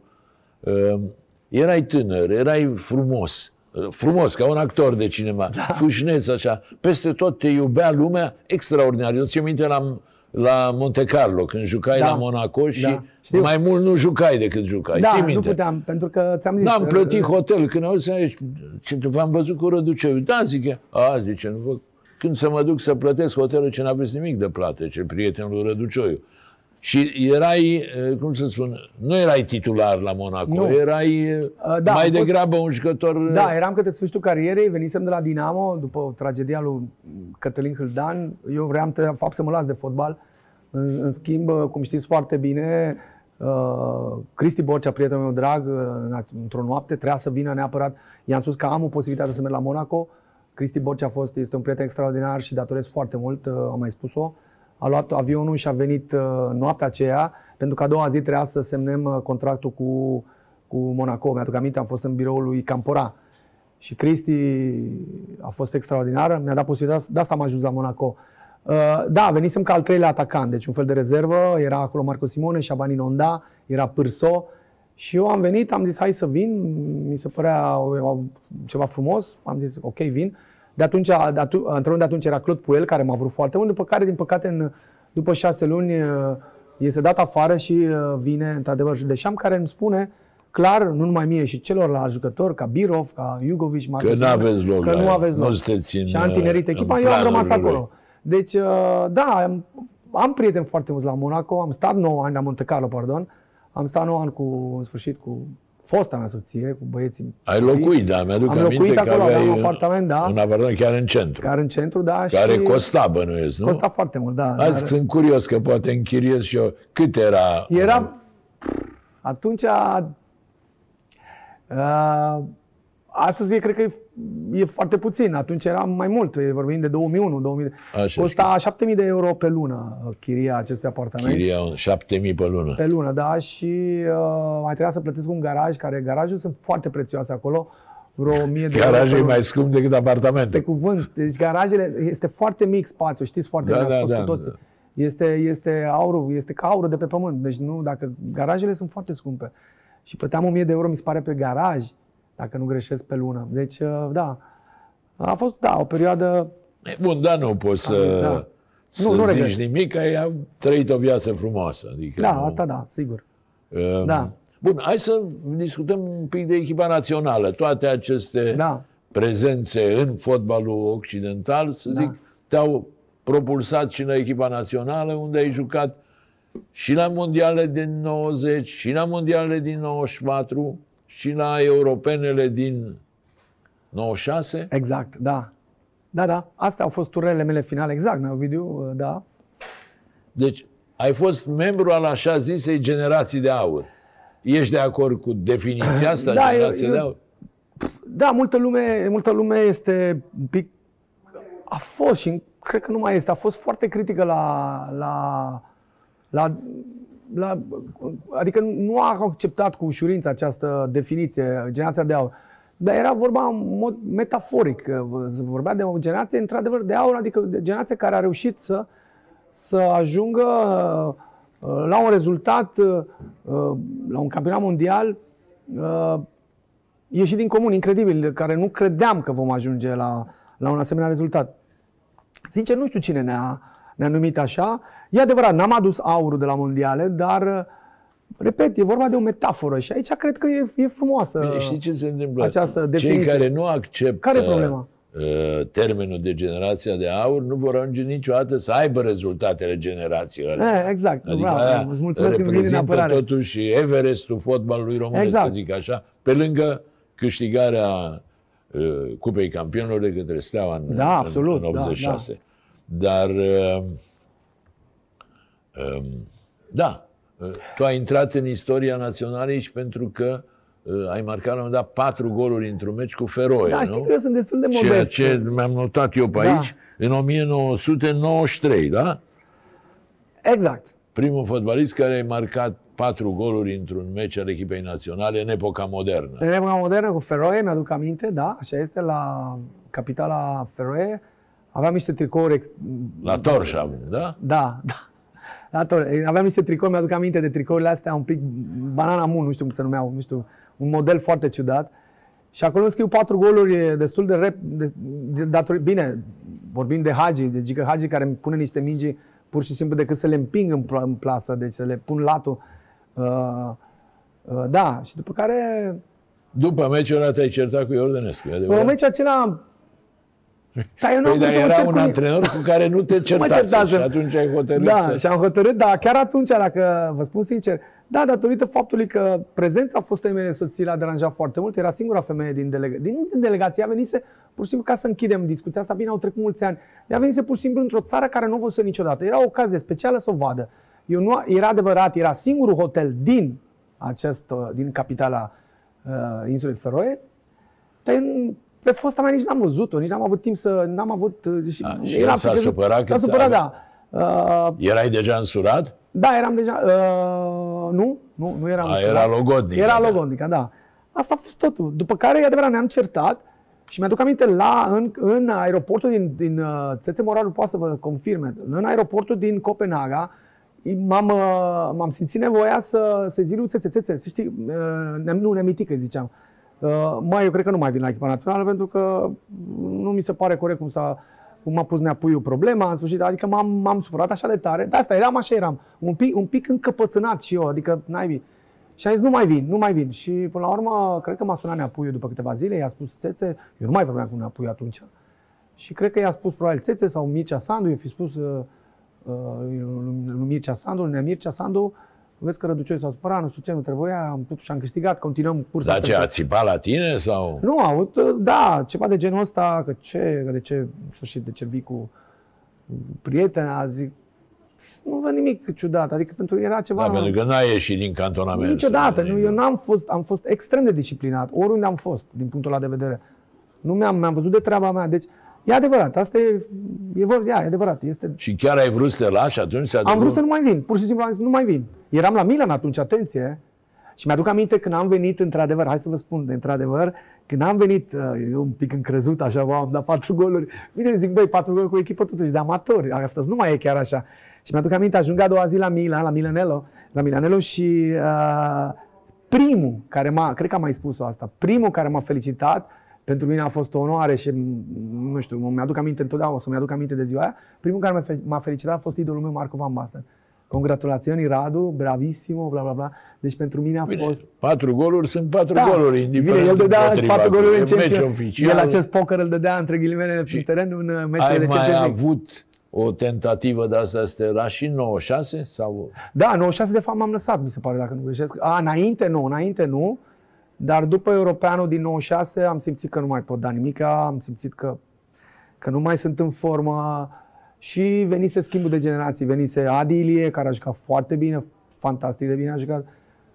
Erai tânăr, erai frumos. Frumos, ca un actor de cinema, fâșneț așa. Peste tot te iubea lumea, extraordinar. Eu ți-am minte la Monte Carlo, când jucai la Monaco și mai mult nu jucai decât jucai. Da, ții minte? nu puteam, pentru că ți-am zis... N-am plătit hotel. Când auzi aici, v-am văzut cu Răducioiu. Da, zice, zice, nu vă... Când să mă duc să plătesc hotelul, ce n-aveți nimic de plată, ce prietenul lui Răducioiu. Și erai, cum să spun, nu erai titular la Monaco, erai mai degrabă un jucător... Da, eram către sfârșitul carierei, venisem de la Dinamo, după tragedia lui Cătălin Hâldan. Eu vreau, de fapt, să mă las de fotbal. În schimb, cum știți foarte bine, Cristi Borcea, prietenul meu drag, într-o noapte, trebuia să vină neapărat. I-am spus că am o posibilitate să merg la Monaco. Cristi Borcea este un prieten extraordinar și datorez foarte mult, am mai spus-o. A luat avionul și a venit noaptea aceea, pentru că a doua zi trebuia să semnăm contractul cu Monaco. Mi-aduc aminte, am fost în biroul lui Campora. Și Cristi a fost extraordinară, mi-a dat posibilitatea, de asta am ajuns la Monaco. Da, venisem ca al treilea atacant, deci un fel de rezervă, era acolo Marco Simone, Șabani Nonda, era Pârso. Și eu am venit, am zis hai să vin, mi se părea ceva frumos, am zis ok, vin. De atunci era Claude Puel, care m-a vrut foarte mult, după care, din păcate, după 6 luni, este dat afară și vine, într-adevăr, Deșam, care îmi spune clar, nu numai mie, și celorlalți jucători, ca Birov, ca Jugovic, că nu aveți loc, că nu aveți loc. Și am tinerit echipa, eu am rămas acolo. Deci, da, am prieteni foarte mulți la Monaco, am stat 9 ani la Monte Carlo, pardon. Am stat 9 ani în sfârșit cu fosta mea soție, cu băieții. Ai locuit, da, mi-aduc aminte că acolo, aveai un apartament, da. Un apartament chiar în centru. Chiar în centru, da. Care și costa, bănuiesc, nu? Costa foarte mult, da. Azi sunt curios că poate închiriez și eu. Cât era? Atunci... Astăzi cred că e foarte puțin. Atunci era mai mult. Vorbim de 2001, 2000. Costa 7.000 de euro pe lună chiria acestui apartament. Chiria 7.000 pe lună. Pe lună, da. Și mai trebuia să plătesc un garaj, garajul sunt foarte prețioase acolo. Vreo 1.000 de euro. Garajul e mai scump decât apartamentul. Pe cuvânt. Deci garajele, este foarte mic spațiu, știți foarte bine, cu toții. Este aurul, este ca aurul de pe pământ. Deci nu, dacă garajele sunt foarte scumpe. Și plăteam 1.000 de euro, mi se pare, pe garaj, dacă nu greșesc, pe lună. Deci, da, a fost, da, o perioadă... Bun, dar nu poți să zici nimic, că ai trăit o viață frumoasă. Adică da, asta da, sigur. Da. Bun, hai să discutăm un pic de echipa națională. Toate aceste prezențe în fotbalul occidental, să zic, te-au propulsat și la echipa națională, unde ai jucat și la mondiale din 90, și la mondialele din 94, și la europenele din 96? Exact, da. Da. Astea au fost turele mele finale, exact, Ovidiu, da. Deci, ai fost membru al așa zisei generații de aur. Ești de acord cu definiția asta, generație de aur? Da, multă lume este un pic... A fost și cred că nu mai este. A fost foarte critică adică nu a acceptat cu ușurință această definiție, generația de aur. Dar era vorba în mod metaforic. Vorbea de o generație, într-adevăr, de aur, adică de generație care a reușit să ajungă la un rezultat, la un campionat mondial ieșit din comun, incredibil, care nu credeam că vom ajunge la un asemenea rezultat. Sincer, nu știu cine ne-a numit așa. E adevărat, n-am adus aurul de la mondiale, dar, repet, e vorba de o metaforă și aici cred că e frumoasă. Bine, știi ce se întâmplă? Această definiție. Cei care nu acceptă care e problema? Termenul de generația de aur nu vor ajunge niciodată să aibă rezultatele generației alea. Exact, adică bravo, îți mulțumesc că îmi vine în apărare. Totuși Everestul fotbalului românesc, să zic așa, pe lângă câștigarea Cupei Campionilor de către Steaua în 86. Dar, da, tu ai intrat în istoria națională și pentru că ai marcat la un moment dat 4 goluri într-un meci cu Feroe, Da, nu? știi că eu sunt destul de modest. Ceea ce mi-am notat eu pe aici, în 1993, da? Exact. Primul fotbalist care a marcat 4 goluri într-un meci al echipei naționale în epoca modernă. În epoca modernă cu Feroe, mi-aduc aminte, da, așa este, la capitala Feroe. Aveam niște tricouri... La Torșa, da? Da, da. La aveam niște tricouri, mi-aduc aminte de tricourile astea, un pic Banana Moon, nu știu cum se numeau, nu știu, un model foarte ciudat. Și acolo îmi scriu 4 goluri destul de bine, vorbim de Hagi, de Gică Hagi, care îmi pune niște mingi pur și simplu decât să le împing în plasă, deci să le pun latul. Da, și după care... După meciul ăla te-ai certat cu Iordănescu, e În meciul acela... Dar era un antrenor cu care nu te certați și atunci ai hotărât Da, și am hotărât, dar chiar atunci, dacă vă spun sincer, da, datorită faptului că prezența fostei mele soții l-a deranjat foarte mult, era singura femeie din delegație, ea venise pur și simplu ca să închidem discuția asta, bine, au trecut mulți ani, ea venise pur și simplu într-o țară care nu o văzuse niciodată, era o ocazie specială să o vadă. Era adevărat, era singurul hotel din capitala insulei Feroe, dar pe fosta mea nici n-am văzut-o, nici n-am avut timp n-am avut... Și el s-a supărat? S-a supărat, da. Erai deja însurat? Da, eram deja... Nu eram însurat. Era logodnică. Era logodnică, da. Asta a fost totul. După care, e adevărat, ne-am certat și mi-aduc aminte în aeroportul din Țețe Moraru, poate să vă confirme, în aeroportul din Copenhaga, m-am simțit nevoia să zic lui Țețe, să știi, nemitică ziceam. Eu cred că nu mai vin la echipa națională pentru că nu mi se pare corect cum m-a pus Neapuiu problema, în sfârșit, adică m-am supărat așa de tare. De asta eram, un pic încăpățânat și eu, adică naibii. Și am zis, nu mai vin. Și până la urmă, cred că m-a sunat Neapuiu după câteva zile, i-a spus Țețe, eu nu mai vorbeam cu Neapuiu atunci. Și cred că i-a spus probabil Țețe sau Mircea Sandu, i-a fi spus lui Mircea Sandu, Mircea Sandu, vezi că Răducioiu s-a supărat, nu știu ce, nu trebuia, totuși am câștigat, continuăm cursa. Dar ce, a țipat la tine sau? Nu, a avut, da, ceva de genul ăsta, de ce vii cu prietena, zic, nu văd nimic ciudat, adică era ceva... Da, pentru că n-ai ieșit din cantonament. Niciodată, eu am fost extrem de disciplinat, oriunde am fost, din punctul ăla de vedere. Nu mi-am văzut de treaba mea, deci e adevărat, asta e adevărat. Și chiar ai vrut să te lași atunci? Am vrut să nu mai vin, pur și simplu am zis nu mai vin. Eram la Milan atunci, atenție, și mi-aduc aminte când am venit, într-adevăr, hai să vă spun, într-adevăr, când am venit, eu un pic încrezut, așa, am dat 4 goluri, bine, zic, 4 goluri cu echipă totuși de amatori, astăzi nu mai e chiar așa. Și mi-aduc aminte, ajung a doua zi la Milan, la Milanello și primul care cred că am mai spus-o asta, primul care m-a felicitat, pentru mine a fost o onoare și, nu știu, mi-aduc aminte întotdeauna, o să mi-aduc aminte de ziua aia. Primul care m-a felicitat a fost idolul meu, Marco Van Basten. Congratulațiuni, Radu, bravissimo, bla bla bla. Deci pentru mine a fost... 4 goluri sunt 4 goluri, indiferent. El dădea 4 goluri în Champions. El acest poker îl dădea între ghilimele pe teren în meciurile de Champions League. Ai mai avut o tentativă de asta să te lași în 96? Sau... Da, 96 de fapt m-am lăsat, mi se pare, dacă nu greșesc. Înainte nu. Dar după Europeanul din 96 am simțit că nu mai pot da nimic, am simțit că nu mai sunt în formă și venise schimbul de generații. Venise Adi Ilie, care a jucat foarte bine, fantastic de bine a jucat,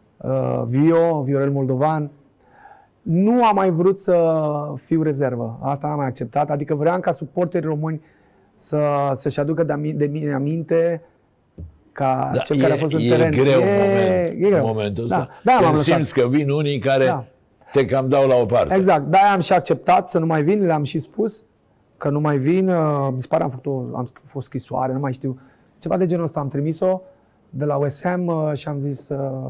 Viorel Moldovan. Nu am mai vrut să fiu rezervă, asta n-am mai acceptat, adică vreau ca suporterii români să-și aducă de mine aminte ca cel care a fost în teren. E greu în momentul ăsta. Când simți că vin unii care te cam dau la o parte. Exact. De-aia am și acceptat să nu mai vin, le-am și spus că nu mai vin. Mi se pare am fost scrisoare, nu mai știu. Ceva de genul ăsta am trimis-o de la West Ham și am zis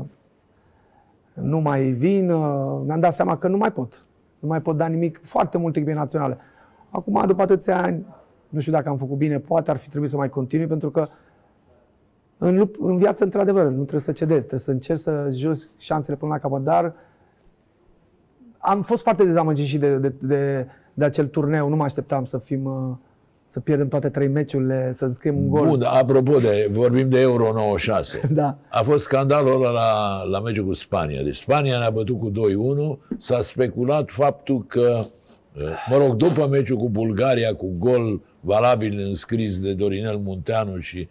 nu mai vin. Mi-am dat seama că nu mai pot. Nu mai pot da nimic. Foarte multe echipe naționale. Acum, după atâția ani, nu știu dacă am făcut bine, poate ar fi trebuit să mai continui, pentru că în viață, într-adevăr, nu trebuie să cedezi, trebuie să încerci să joci șansele până la capăt, dar am fost foarte dezamăgit și de acel turneu, nu mă așteptam să pierdem toate 3 meciurile, să înscriem un gol. Bun, apropo vorbim de Euro 96. Da. A fost scandalul ăla la meciul cu Spania. Deci Spania ne-a bătut cu 2-1, s-a speculat faptul că, după meciul cu Bulgaria, cu gol valabil înscris de Dorinel Munteanu și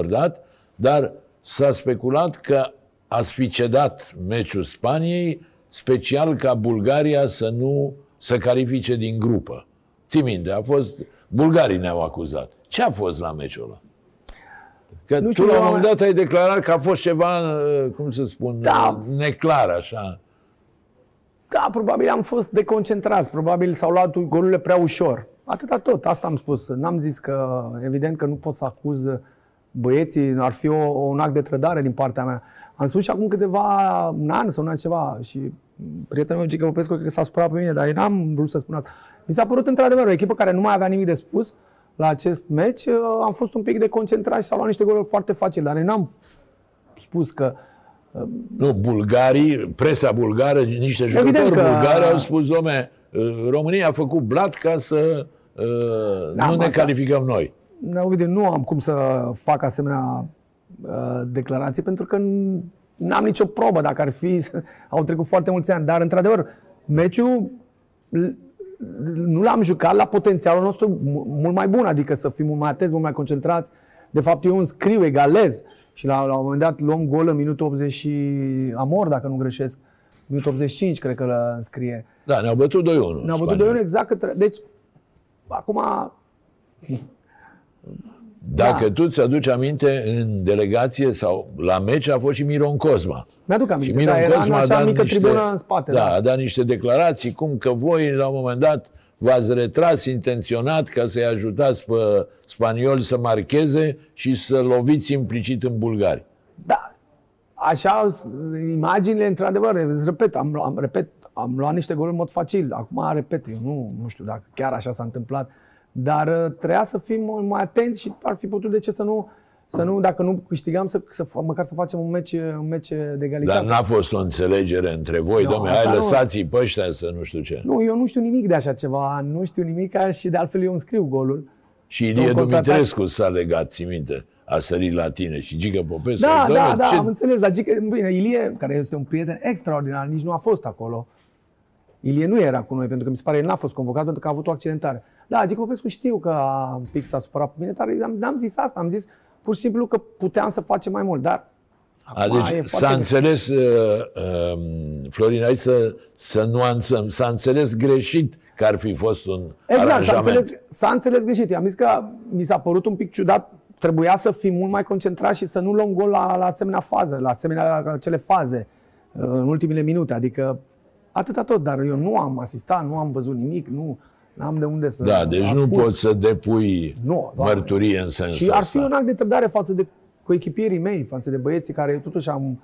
neacordat, dar s-a speculat că ați fi cedat meciul Spaniei special ca Bulgaria să califice din grupă. Ții minte, bulgarii ne-au acuzat. Ce a fost la meciul ăla? Că nu știu, tu la un moment dat ai declarat că a fost ceva, cum să spun, neclar așa. Da, probabil am fost deconcentrați, probabil s-au luat golurile prea ușor. Atâta tot, asta am spus. N-am zis că, evident că nu pot să acuz băieții, ar fi un act de trădare din partea mea. Am spus și acum un an sau un an ceva și prietenul meu, Gică Popescu, cred că s-a supărat pe mine, dar eu n-am vrut să spun asta. Mi s-a părut într-adevăr o echipă care nu mai avea nimic de spus la acest meci. Am fost un pic deconcentrat și s-au luat niște goluri foarte facile, dar eu n-am spus că... Nu, bulgarii, presa bulgară, niște jucători bulgari au spus, dom'le, România a făcut blat ca să nu ne calificăm noi. Nu am cum să fac asemenea declarații, pentru că n-am nicio probă dacă ar fi, au trecut foarte mulți ani, dar într-adevăr, meciul nu l-am jucat la potențialul nostru mult mai bun, adică să fim mult mai atenți, mult mai concentrați. De fapt, eu înscriu, egalez și la un moment dat luăm gol în minutul 80 și amor, dacă nu greșesc. Minutul 85, cred că îl înscrie. Da, ne-au bătut 2-1. Ne-au bătut 2-1 exact. Deci, acum... Dacă tu ți-aduci aminte, în delegație sau la meci a fost și Miron Cosma. Mi-aduc aminte, și Miron Cosma a dat mică tribună în spate. A dat niște declarații, cum că voi, la un moment dat, v-ați retras intenționat ca să-i ajutați pe spanioli să marcheze și să loviți implicit în bulgari. Da, așa, imaginile, într-adevăr, am luat niște goluri în mod facil. Acum, repet, eu nu știu dacă chiar așa s-a întâmplat. Dar trebuia să fim mai atenți și ar fi putut, de ce să nu dacă nu câștigam, măcar să facem un meci de egalitate. Dar n-a fost o înțelegere între voi, dom'le, hai lăsați-i pe ăștia să nu știu ce. Nu, eu nu știu nimic de așa ceva, nu știu nimic și de altfel eu îmi scriu golul. Și Ilie Dumitrescu s-a legat, ții minte, a sărit la tine și Gică Popescu. Da, am înțeles, dar bine, Ilie, care este un prieten extraordinar, nici nu a fost acolo. Ilie nu era cu noi, pentru că mi se pare că n-a fost convocat pentru că a avut o accidentare. Da, Gică Popescu știu că un pic s-a supărat pe mine, dar n-am zis asta, am zis pur și simplu că puteam să facem mai mult, dar... Deci s-a înțeles, Florin, aici să nuanțăm, s-a înțeles greșit că ar fi fost un aranjament. S-a înțeles greșit. I-am zis că mi s-a părut un pic ciudat, trebuia să fim mult mai concentrați și să nu luăm gol la asemenea fază, la acele faze, în ultimele minute, adică atâta tot, dar eu nu am asistat, nu am văzut nimic, n-am de unde să... Da, deci nu poți să depui mărturie în sensul ăsta. Și ar fi un act de trădare față de coechipierii mei, față de băieții care totuși am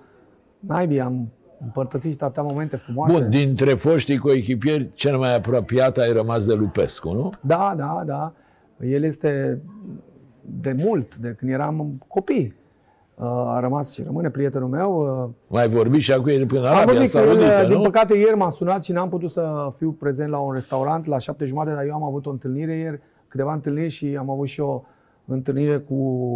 împărtățit atâtea momente frumoase. Bun, dintre foștii coechipieri, cel mai apropiat ai rămas de Lupescu, nu? Da. El este de mult, de când eram copii. A rămas și rămâne prietenul meu. Mai vorbi și acum până la Arabia Saudită, nu? Din păcate ieri m-a sunat și n-am putut să fiu prezent la un restaurant la 7:30, dar eu am avut o întâlnire ieri, câteva întâlniri și am avut și o întâlnire cu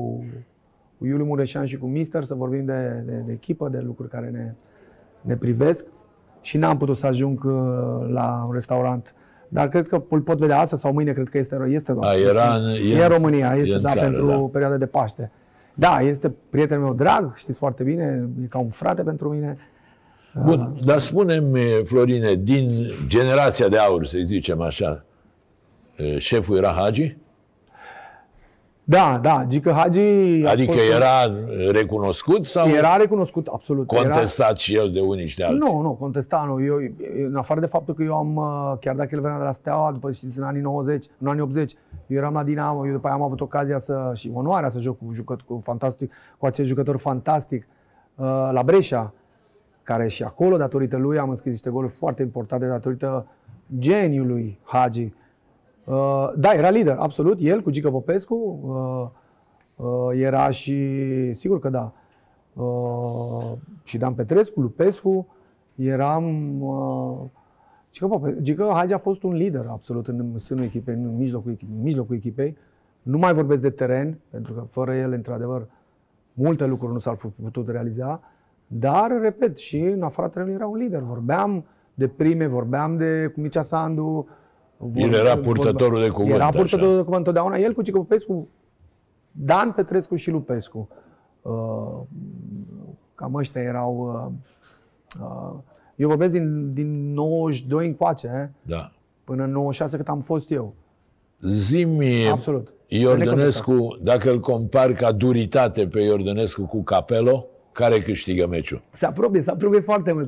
Iuliu Mureșan și cu Mister, să vorbim de echipă, de lucruri care ne privesc și n-am putut să ajung la un restaurant. Dar cred că îl pot vedea astăzi sau mâine, cred că este în România, pentru perioada de Paște. Da, este prietenul meu drag, știți foarte bine, e ca un frate pentru mine. Bun, dar spune-mi, Florine, din generația de aur, să zicem așa, șeful era Hagi? Da, Gică Hagi... Adică era recunoscut sau... Era recunoscut, absolut. Contestat și el de unii și de alții? Nu, contestat nu. Eu, în afară de faptul că eu am, chiar dacă el venea de la Steaua, după știți, în anii 80, eu eram la Dinamo, eu după aia am avut ocazia și onoarea să joc cu acest jucător fantastic la Brescia, care și acolo, datorită lui, am înscris niște goluri foarte importante, datorită geniului Hagi. Da, era lider, absolut, el cu Gică Popescu, era și, sigur că da, și Dan Petrescu, Lupescu, Gică Hagi a fost un lider absolut în sânul echipei, în mijlocul echipei. Nu mai vorbesc de teren, pentru că fără el, într-adevăr, multe lucruri nu s-ar fi putut realiza, dar, repet, și în afara terenului era un lider. Vorbeam de prime, vorbeam de Mircea Sandu. El era purtătorul de cuvânt. Era purtătorul de cuvânt întotdeauna. El cu Gică Popescu, Dan Petrescu și Lupescu. Cam ăștia erau Eu vorbesc din 92 încoace, Da. până în 96 cât am fost eu. Zi-mi, Absolut. Iordănescu, dacă îl compari ca duritate pe Iordănescu cu Capello, care câștigă meciul? Se apropie foarte mult.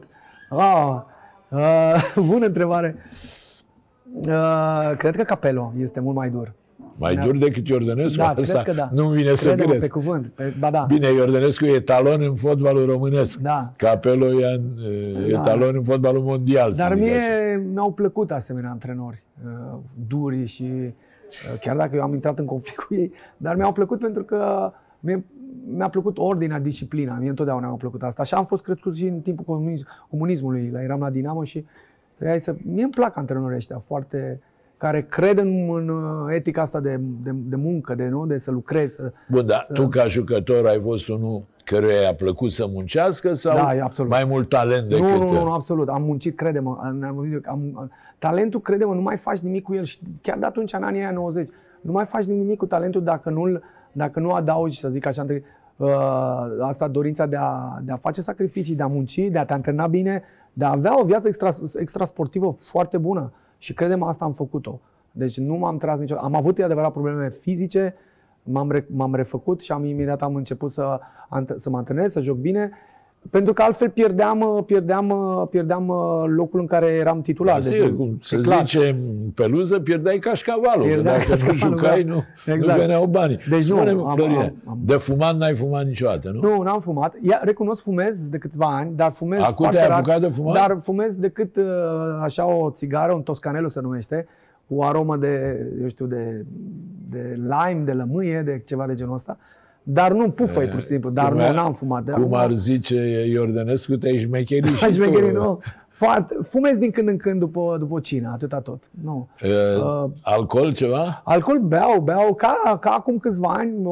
Bună întrebare. Cred că Capello este mult mai dur. Mai dur decât Iordănescu? Da, Asta cred că da. nu-mi vine să Crede-mă, cred. pe cuvânt. Ba da. Bine, Iordănescu e etalon în fotbalul românesc. Da. Capello e etalon în fotbalul mondial. Dar mi-au plăcut asemenea antrenori duri și chiar dacă eu am intrat în conflict cu ei, dar mi-au plăcut pentru că mi-a plăcut ordinea, disciplina. Mie întotdeauna mi-a plăcut asta. Așa am fost crescut și în timpul comunismului. Eram la Dinamo și mie îmi plac antrenorii ăștia foarte, care cred în etica asta de muncă, de să lucrezi. Bun, dar tu ca jucător ai fost unul căruia i-a plăcut să muncească sau mai mult talent decât... Nu, absolut. Am muncit, crede-mă. Talentul, crede-mă, nu mai faci nimic cu el. Și chiar de atunci, în anii aia 90, nu mai faci nimic cu talentul dacă nu adaugi, să zic așa, asta dorința de a face sacrificii, de a munci, de a te antrena bine, de a avea o viață extrasportivă foarte bună. Și crede-mă, asta am făcut-o. Deci nu m-am tras niciodată. Am avut adevărat probleme fizice, m-am refăcut și imediat am început să mă antrenez, să joc bine, pentru că altfel pierdeam locul în care eram titular. Da, sigur, cum se zice, peluză, pierdeai cașcavalul. Dacă nu jucai, nu veneau banii. Deci spune-mi, Florine, de fumat n-ai fumat niciodată, nu? Nu, n-am fumat. Recunosc, fumez de câțiva ani, dar fumez Acum te-ai apucat de fumat? Dar fumez decât așa o țigară, un toscanello se numește, cu aromă de lime, de lămâie, de ceva de genul ăsta. Dar nu pufăi, pur și simplu. Dar nu, n-am fumat. Cum ar zice Iordănescu, te-ai șmecherit și șmecherit, nu. Fumez din când în când după cină, atâta tot. Nu. Alcool, ceva? Alcool beau ca acum câțiva ani,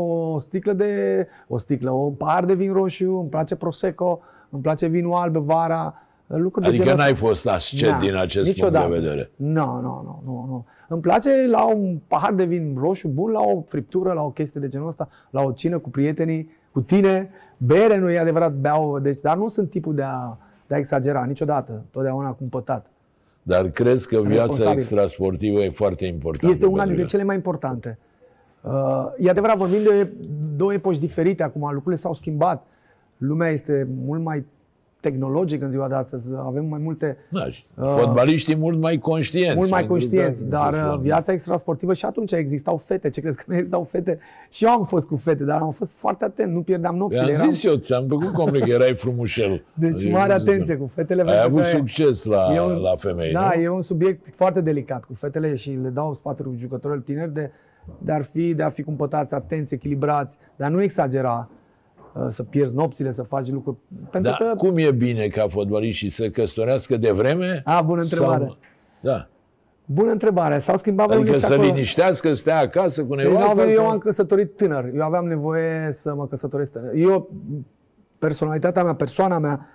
un pahar de vin roșu, îmi place Prosecco, îmi place vinul alb vara. Adică n-ai fost ascet din acest punct de vedere? Nu. Îmi place la un pahar de vin roșu bun, la o friptură, la o chestie de genul ăsta, la o cină cu prietenii, cu tine. Bere, nu e adevărat, beau, dar nu sunt tipul de a exagera niciodată, totdeauna cumpătat. Dar crezi că viața extrasportivă e foarte importantă? Este una dintre cele mai importante. E adevărat, vorbim de două epoci diferite acum, lucrurile s-au schimbat. Lumea este mult mai tehnologic în ziua de astăzi, avem mai multe... Fotbaliștii mult mai conștienți. Mult mai conștienți, dar viața extrasportivă și atunci existau fete. Ce crezi că nu existau fete? Și eu am fost cu fete, dar am fost foarte atent, nu pierdeam nopțile. I-am zis eu, ți-am făcut comunic, erai frumușel. Deci mare atenție cu fetele. Ai avut succes la femei, da, nu? E un subiect foarte delicat cu fetele și le dau sfaturi jucătorilor tineri de a fi cumpătați, atenți, echilibrați, dar nu exagera. Să pierzi nopțile, să faci lucruri. Dar cum e bine ca fotbaliștii să căsătorească de vreme? Bună întrebare. Da. Bună întrebare. S-au schimbat adică să liniștească, să stea acasă cu nevasta? Eu am căsătorit tânăr. Eu aveam nevoie să mă căsătoresc tânăr. Eu, personalitatea mea, persoana mea,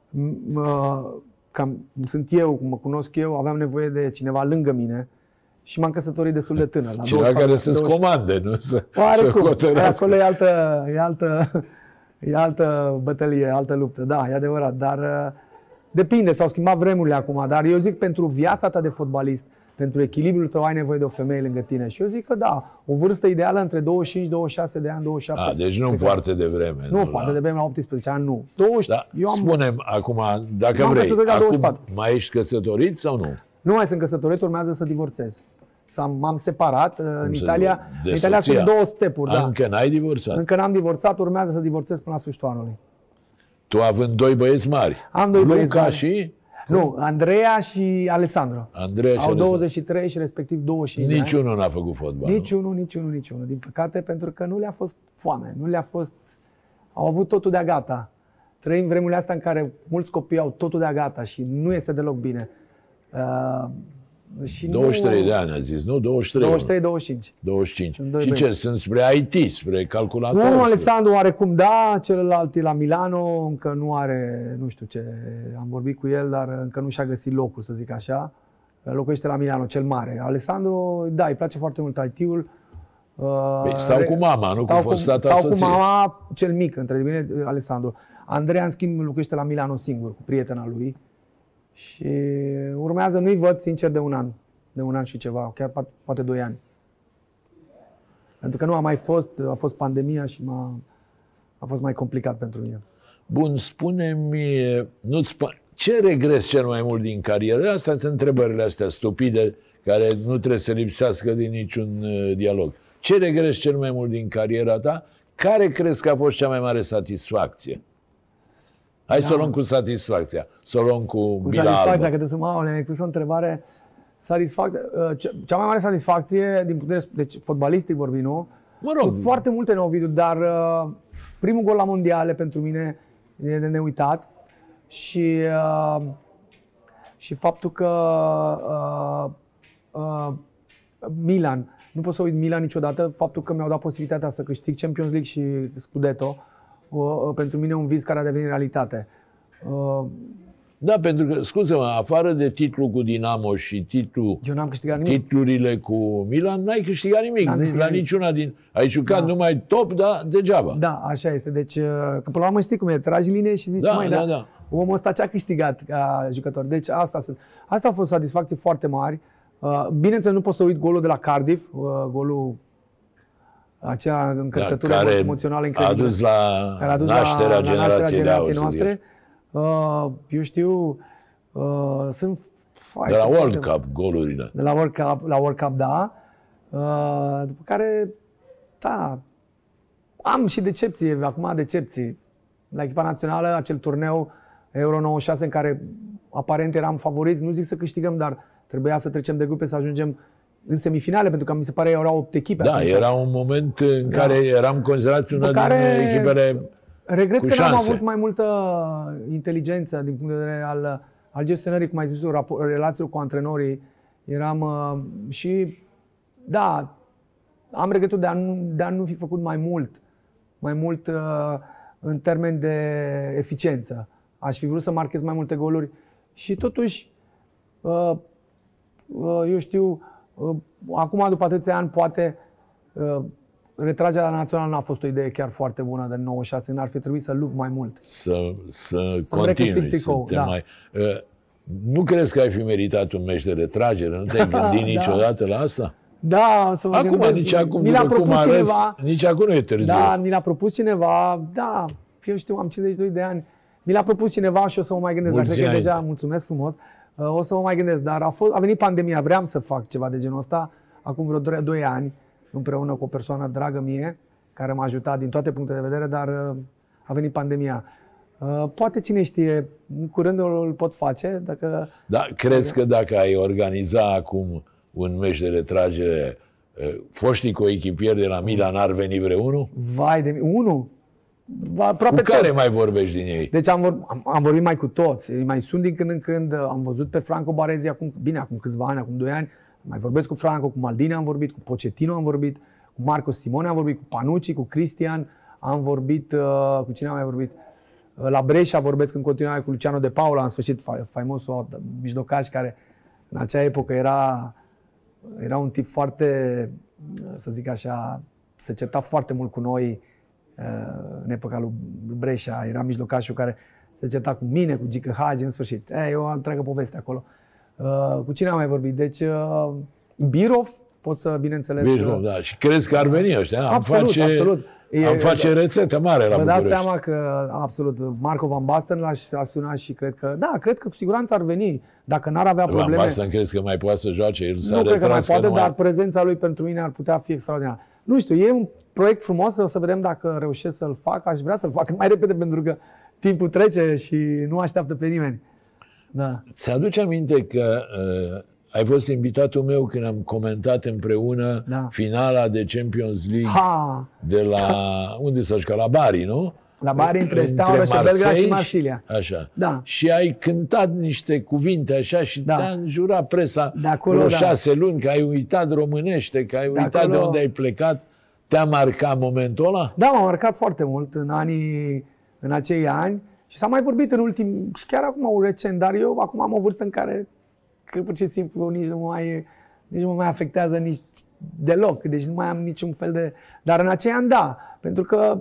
cam sunt eu, cum mă cunosc eu, aveam nevoie de cineva lângă mine. Și m-am căsătorit destul de tânăr. Cineva care să-ți comande, nu? Acolo e altă bătălie, altă luptă. Da, e adevărat. Dar depinde, s-au schimbat vremurile acum. Dar eu zic, pentru viața ta de fotbalist, pentru echilibrul tău, ai nevoie de o femeie lângă tine. Și eu zic că da, o vârstă ideală între 25, 26 de ani, 27. Deci nu foarte devreme. Nu foarte devreme, la 18 ani, nu. 20, da, spune-mi acum, dacă vrei, acum mai ești căsătorit sau nu? Nu mai sunt căsătorit, urmează să divorțez. M-am separat. În Italia sunt două stepuri. Încă n-ai divorțat? Încă n-am divorțat, urmează să divorțez până la sfârșitul anului. Tu având doi băieți mari? Am doi băieți Luca mari. Și? Nu, Andreea și Alessandro. Au 23 și respectiv 25 de ani. Niciunul n-a făcut fotbal. Niciunul. Din păcate, pentru că nu le-a fost foame. Au avut totul de-a gata. Trăim vremurile astea în care mulți copii au totul de-a gata și nu este deloc bine. Și 23 de ani a zis, nu? 23-25. 25. Și ce? Sunt spre IT, spre calculator? Nu, Alessandru oarecum da, celălalt e la Milano, încă nu are, nu știu ce, am vorbit cu el, dar încă nu și-a găsit locul, să zic așa. Locuiește la Milano, cel mare. Alessandru, da, îi place foarte mult IT-ul. Stau cu mama, nu cu fosta ta soție. Stau cu mama, cel mic, între bine, Alessandru. Andreea, în schimb, locuiește la Milano singur, cu prietena lui. Și urmează, nu-i văd sincer de un an. De un an și ceva, chiar poate 2 ani. Pentru că nu a mai fost, a fost pandemia și a fost mai complicat pentru mine. Bun, spune-mi, ce regres cel mai mult din carieră? Astea sunt întrebările astea stupide, care nu trebuie să lipsească din niciun dialog. Ce regres cel mai mult din cariera ta? Care crezi că a fost cea mai mare satisfacție? Hai să o luăm cu satisfacția, să o luăm cu bila satisfacția, albă. că să mă mi-ai pus o întrebare. Cea mai mare satisfacție, din punct de vedere, deci fotbalistic vorbim, nu? Mă rog. Sunt foarte multe în Ovidiu, dar primul gol la mondiale pentru mine e de neuitat. Și faptul că Milan, nu pot să uit Milan niciodată, faptul că mi-au dat posibilitatea să câștig Champions League și Scudetto, pentru mine e un vis care a devenit realitate. Da, pentru că, scuze-mă, afară de titlul cu Dinamo și Eu n-am câștigat nimic. titlurile cu Milan, n-ai câștigat nimic. La niciuna din... Ai jucat numai top, dar degeaba. Da, așa este. Deci, că până la urmă știi cum e, tragi linie și zici, da. Omul ăsta ce-a câștigat ca jucător. Deci asta a fost satisfacție foarte mari. Bineînțeles, nu pot să uit golul de la Cardiff, golul acea încărcătură emoțională incredibilă. Care a dus la nașterea generației noastre. Eu știu, sunt... De la World Cup, golurile. De la World Cup, da. După care, da, am și decepție, acum decepții. La echipa națională, acel turneu Euro 96 în care aparent eram favoriți, nu zic să câștigăm, dar trebuia să trecem de grupe, să ajungem în semifinale, pentru că mi se pare că erau 8 echipe. Da, atunci. Era un moment în care eram considerați una din echipele regret cu că n-am șanse. avut mai multă inteligență din punct de vedere al gestionării, cum ai zis, relațiilor cu antrenorii. Eram și, da, am regretul de a nu fi făcut mai mult în termen de eficiență. Aș fi vrut să marchez mai multe goluri și totuși, eu știu, acum după atâția ani, poate retragerea națională n-a fost o idee chiar foarte bună de 96, n-ar fi trebuit să lupt mai mult. Să continui, nu crezi că ai fi meritat un meci de retragere? Nu te-ai gândit niciodată la asta? Da, să mă gândesc. Nici acum, mi l-a propus cineva. Nici acum nu e târziu. Da, mi l-a propus cineva, da, eu știu, am 52 de ani. Mi l-a propus cineva și o să mă mai gândesc. Dar cred că deja, mulțumesc frumos, o să mă mai gândesc. Dar a venit pandemia, vreau să fac ceva de genul ăsta, acum vreo 2 ani, împreună cu o persoană dragă mie, care m-a ajutat din toate punctele de vedere, dar a venit pandemia. Poate, cine știe, în curând îl pot face. Da, crezi că dacă ai organiza acum un meci de retragere, foștii coechipieri de la Milan ar veni vreunul? Vai de unul? Cu care mai vorbești din ei? Deci am vorbit mai cu toți. Mai sunt din când în când. Am văzut pe Franco Baresi acum câțiva ani, acum 2 ani. Mai vorbesc cu Franco, cu Maldini am vorbit, cu Pochettino am vorbit, cu Marco Simone am vorbit, cu Panucci, cu Cristian am vorbit, cu cine am mai vorbit? La Brescia vorbesc în continuare cu Luciano De Paula, în sfârșit, faimosul mijlocaș care în acea epocă era un tip foarte, să zic așa, se certa foarte mult cu noi în epoca lui Brescia. Era mijlocașul care se certa cu mine, cu Gică Hagi, în sfârșit. E o întreagă poveste acolo. Cu cine am mai vorbit? Deci, Birov, pot să, bineînțeles... Birov, da. Și crezi că ar veni ăștia? Absolut. Am face rețetă mare la București. Vă dați seama că, absolut, Marco Van Basten l-a sunat și cred că cu siguranță ar veni. Dacă n-ar avea probleme... Van Basten crezi că mai poate să joace? El nu cred că mai poate, dar prezența lui pentru mine ar putea fi extraordinară. Nu știu, e un proiect frumos, o să vedem dacă reușesc să-l fac. Aș vrea să-l fac cât mai repede, pentru că timpul trece și nu așteaptă pe nimeni. Da. Ți-aduce aminte că ai fost invitatul meu când am comentat împreună finala de Champions League de la... Unde s-a jucat? La Bari, nu? La Bari, între Steaua și Belgrad și Marsilia. Așa. Da. Și ai cântat niște cuvinte așa și te-a înjurat presa de acolo, 6 luni că ai uitat românește, că ai uitat de unde ai plecat. Te-a marcat momentul ăla? Da, m-a marcat foarte mult în acei ani. Și s-a mai vorbit în ultim, și chiar acum recent, dar eu acum am o vârstă în care pur și simplu nici nu mă mai afectează nici deloc. Deci nu mai am niciun fel de... Dar în acei ani, da. Pentru că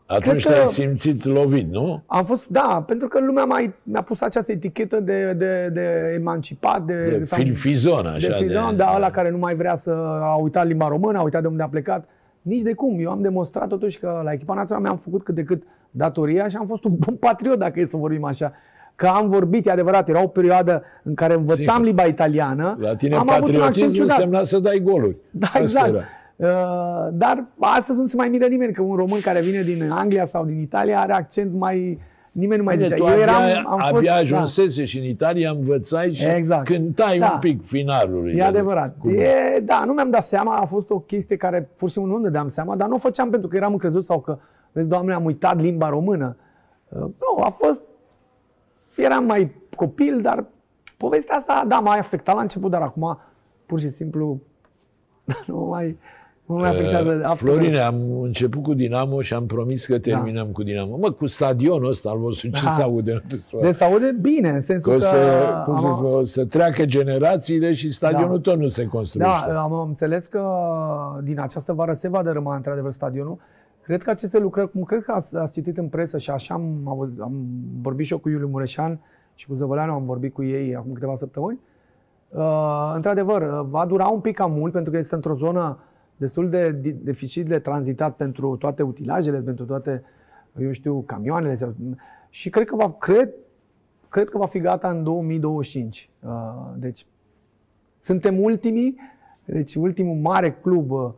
Atunci te-ai simțit lovit, nu? Am fost, da, pentru că lumea mi-a pus această etichetă de emancipat, de filfizon, așa. De filfizon, da, ăla care nu mai vrea să a uitat limba română, a uitat de unde a plecat. Nici de cum. Eu am demonstrat totuși că la echipa națională mi-am făcut cât de cât datoria și am fost un bun patriot, dacă e să vorbim așa. Că am vorbit, e adevărat, era o perioadă în care învățam limba italiană. La tine patriotismul însemna să dai goluri. Da, exact. Dar astăzi nu se mai miră nimeni că un român care vine din Anglia sau din Italia are accent mai... Nimeni nu mai zicea. Eu abia ajunsese și în Italia învățai și cântai un pic finalul. E adevărat. Da, nu mi-am dat seama, a fost o chestie care pur și simplu nu ne dădeam seama, dar nu o făceam pentru că eram încrezut sau că, vezi, Doamne, am uitat limba română. Nu, a fost... Eram mai copil, dar povestea asta, da, m-a afectat la început, dar acum pur și simplu nu mai afectează. Florine, am început cu Dinamo și am promis că terminăm cu Dinamo. Mă, cu stadionul ăsta al vostru, ce se aude? Deci se aude bine, în sensul că... O să treacă generațiile și stadionul tot nu se construiește. Da, am înțeles că din această vară se va dărâma într-adevăr stadionul. Cred că aceste lucrări, cum cred că ați citit în presă și așa am vorbit și eu cu Iuliu Mureșan și cu Zăvăleanu, am vorbit cu ei acum câteva săptămâni. Într-adevăr, va dura un pic cam mult pentru că este într-o zonă destul de dificil de tranzitat pentru toate utilajele, pentru toate, eu știu, camioanele. Și cred că va fi gata în 2025. Deci, suntem ultimul mare club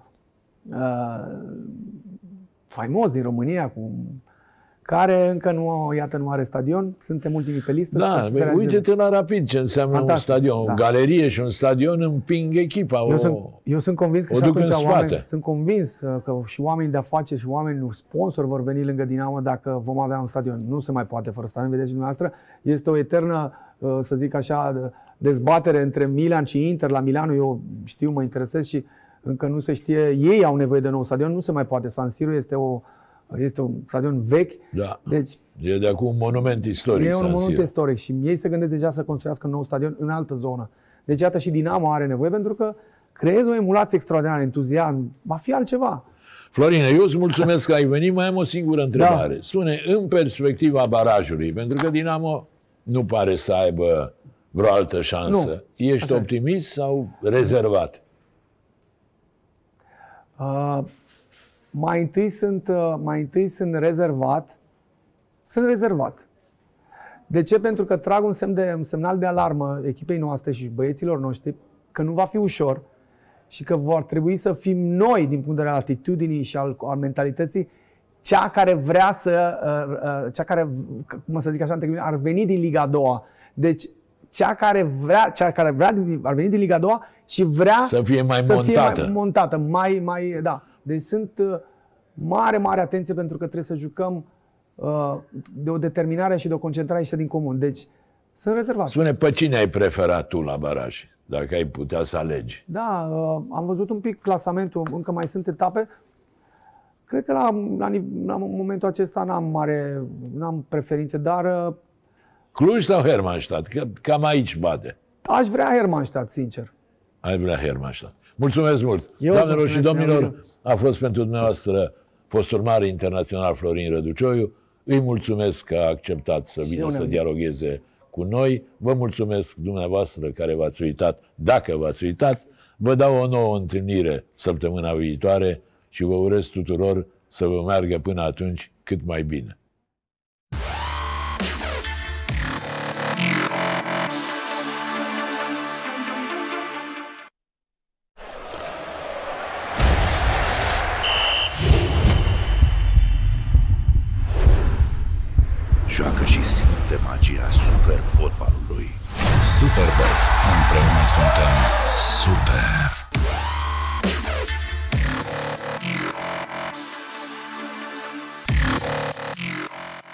faimos din România, care încă nu are stadion. Suntem ultimii pe listă. Da, uite-te la Rapid ce înseamnă un stadion. Da. O galerie și un stadion împing echipa. Eu sunt convins că și atunci sunt convins că și oamenii de afaceri și oamenii sponsori vor veni lângă Dinamo dacă vom avea un stadion. Nu se mai poate fără stadion, vedeți dumneavoastră. Este o eternă, să zic așa, dezbatere între Milan și Inter. La Milano eu știu, mă interesez și încă nu se știe. Ei au nevoie de nou stadion, nu se mai poate. San Siro este un stadion vechi. Da. Deci, e de acum un monument istoric. E un monument istoric și ei se gândesc deja să construiască un nou stadion în altă zonă. Deci iată și Dinamo are nevoie pentru că creezi o emulație extraordinară, entuziasm, va fi altceva. Florine, eu îți mulțumesc că ai venit, mai am o singură întrebare. Da. Spune, în perspectiva barajului, pentru că Dinamo nu pare să aibă vreo altă șansă. Nu. Ești optimist sau rezervat? Mai întâi sunt rezervat. Sunt rezervat. De ce? Pentru că trag un semnal de alarmă echipei noastre și băieților noștri că nu va fi ușor și că vor trebui să fim noi, din punct de vedere al atitudinii și al mentalității, cea care vrea cum să zic așa, ar veni din Liga a doua. Deci cea care vrea ar veni din Liga a doua și vrea să fie mai montată. Da. Deci sunt mare atenție pentru că trebuie să jucăm de o determinare și de o concentrare și din comun. Deci sunt rezervat. Spune, pe cine ai preferat tu la baraj, dacă ai putea să alegi? Da, am văzut un pic clasamentul, încă mai sunt etape. Cred că la momentul acesta n-am preferințe, dar... Cluj sau Hermannstadt? Că cam aici bate. Aș vrea Hermannstadt, sincer. Aș vrea Hermannstadt. Mulțumesc mult! Doamnelor și domnilor, a fost pentru dumneavoastră fostul mare internațional Florin Răducioiu. Îi mulțumesc că a acceptat să vină să dialogueze cu noi. Vă mulțumesc dumneavoastră care v-ați uitat, dacă v-ați uitat. Vă dau o nouă întâlnire săptămâna viitoare și vă urez tuturor să vă meargă până atunci cât mai bine. Joacă și simte magia super fotbalului. Superbox. Împreună suntem super.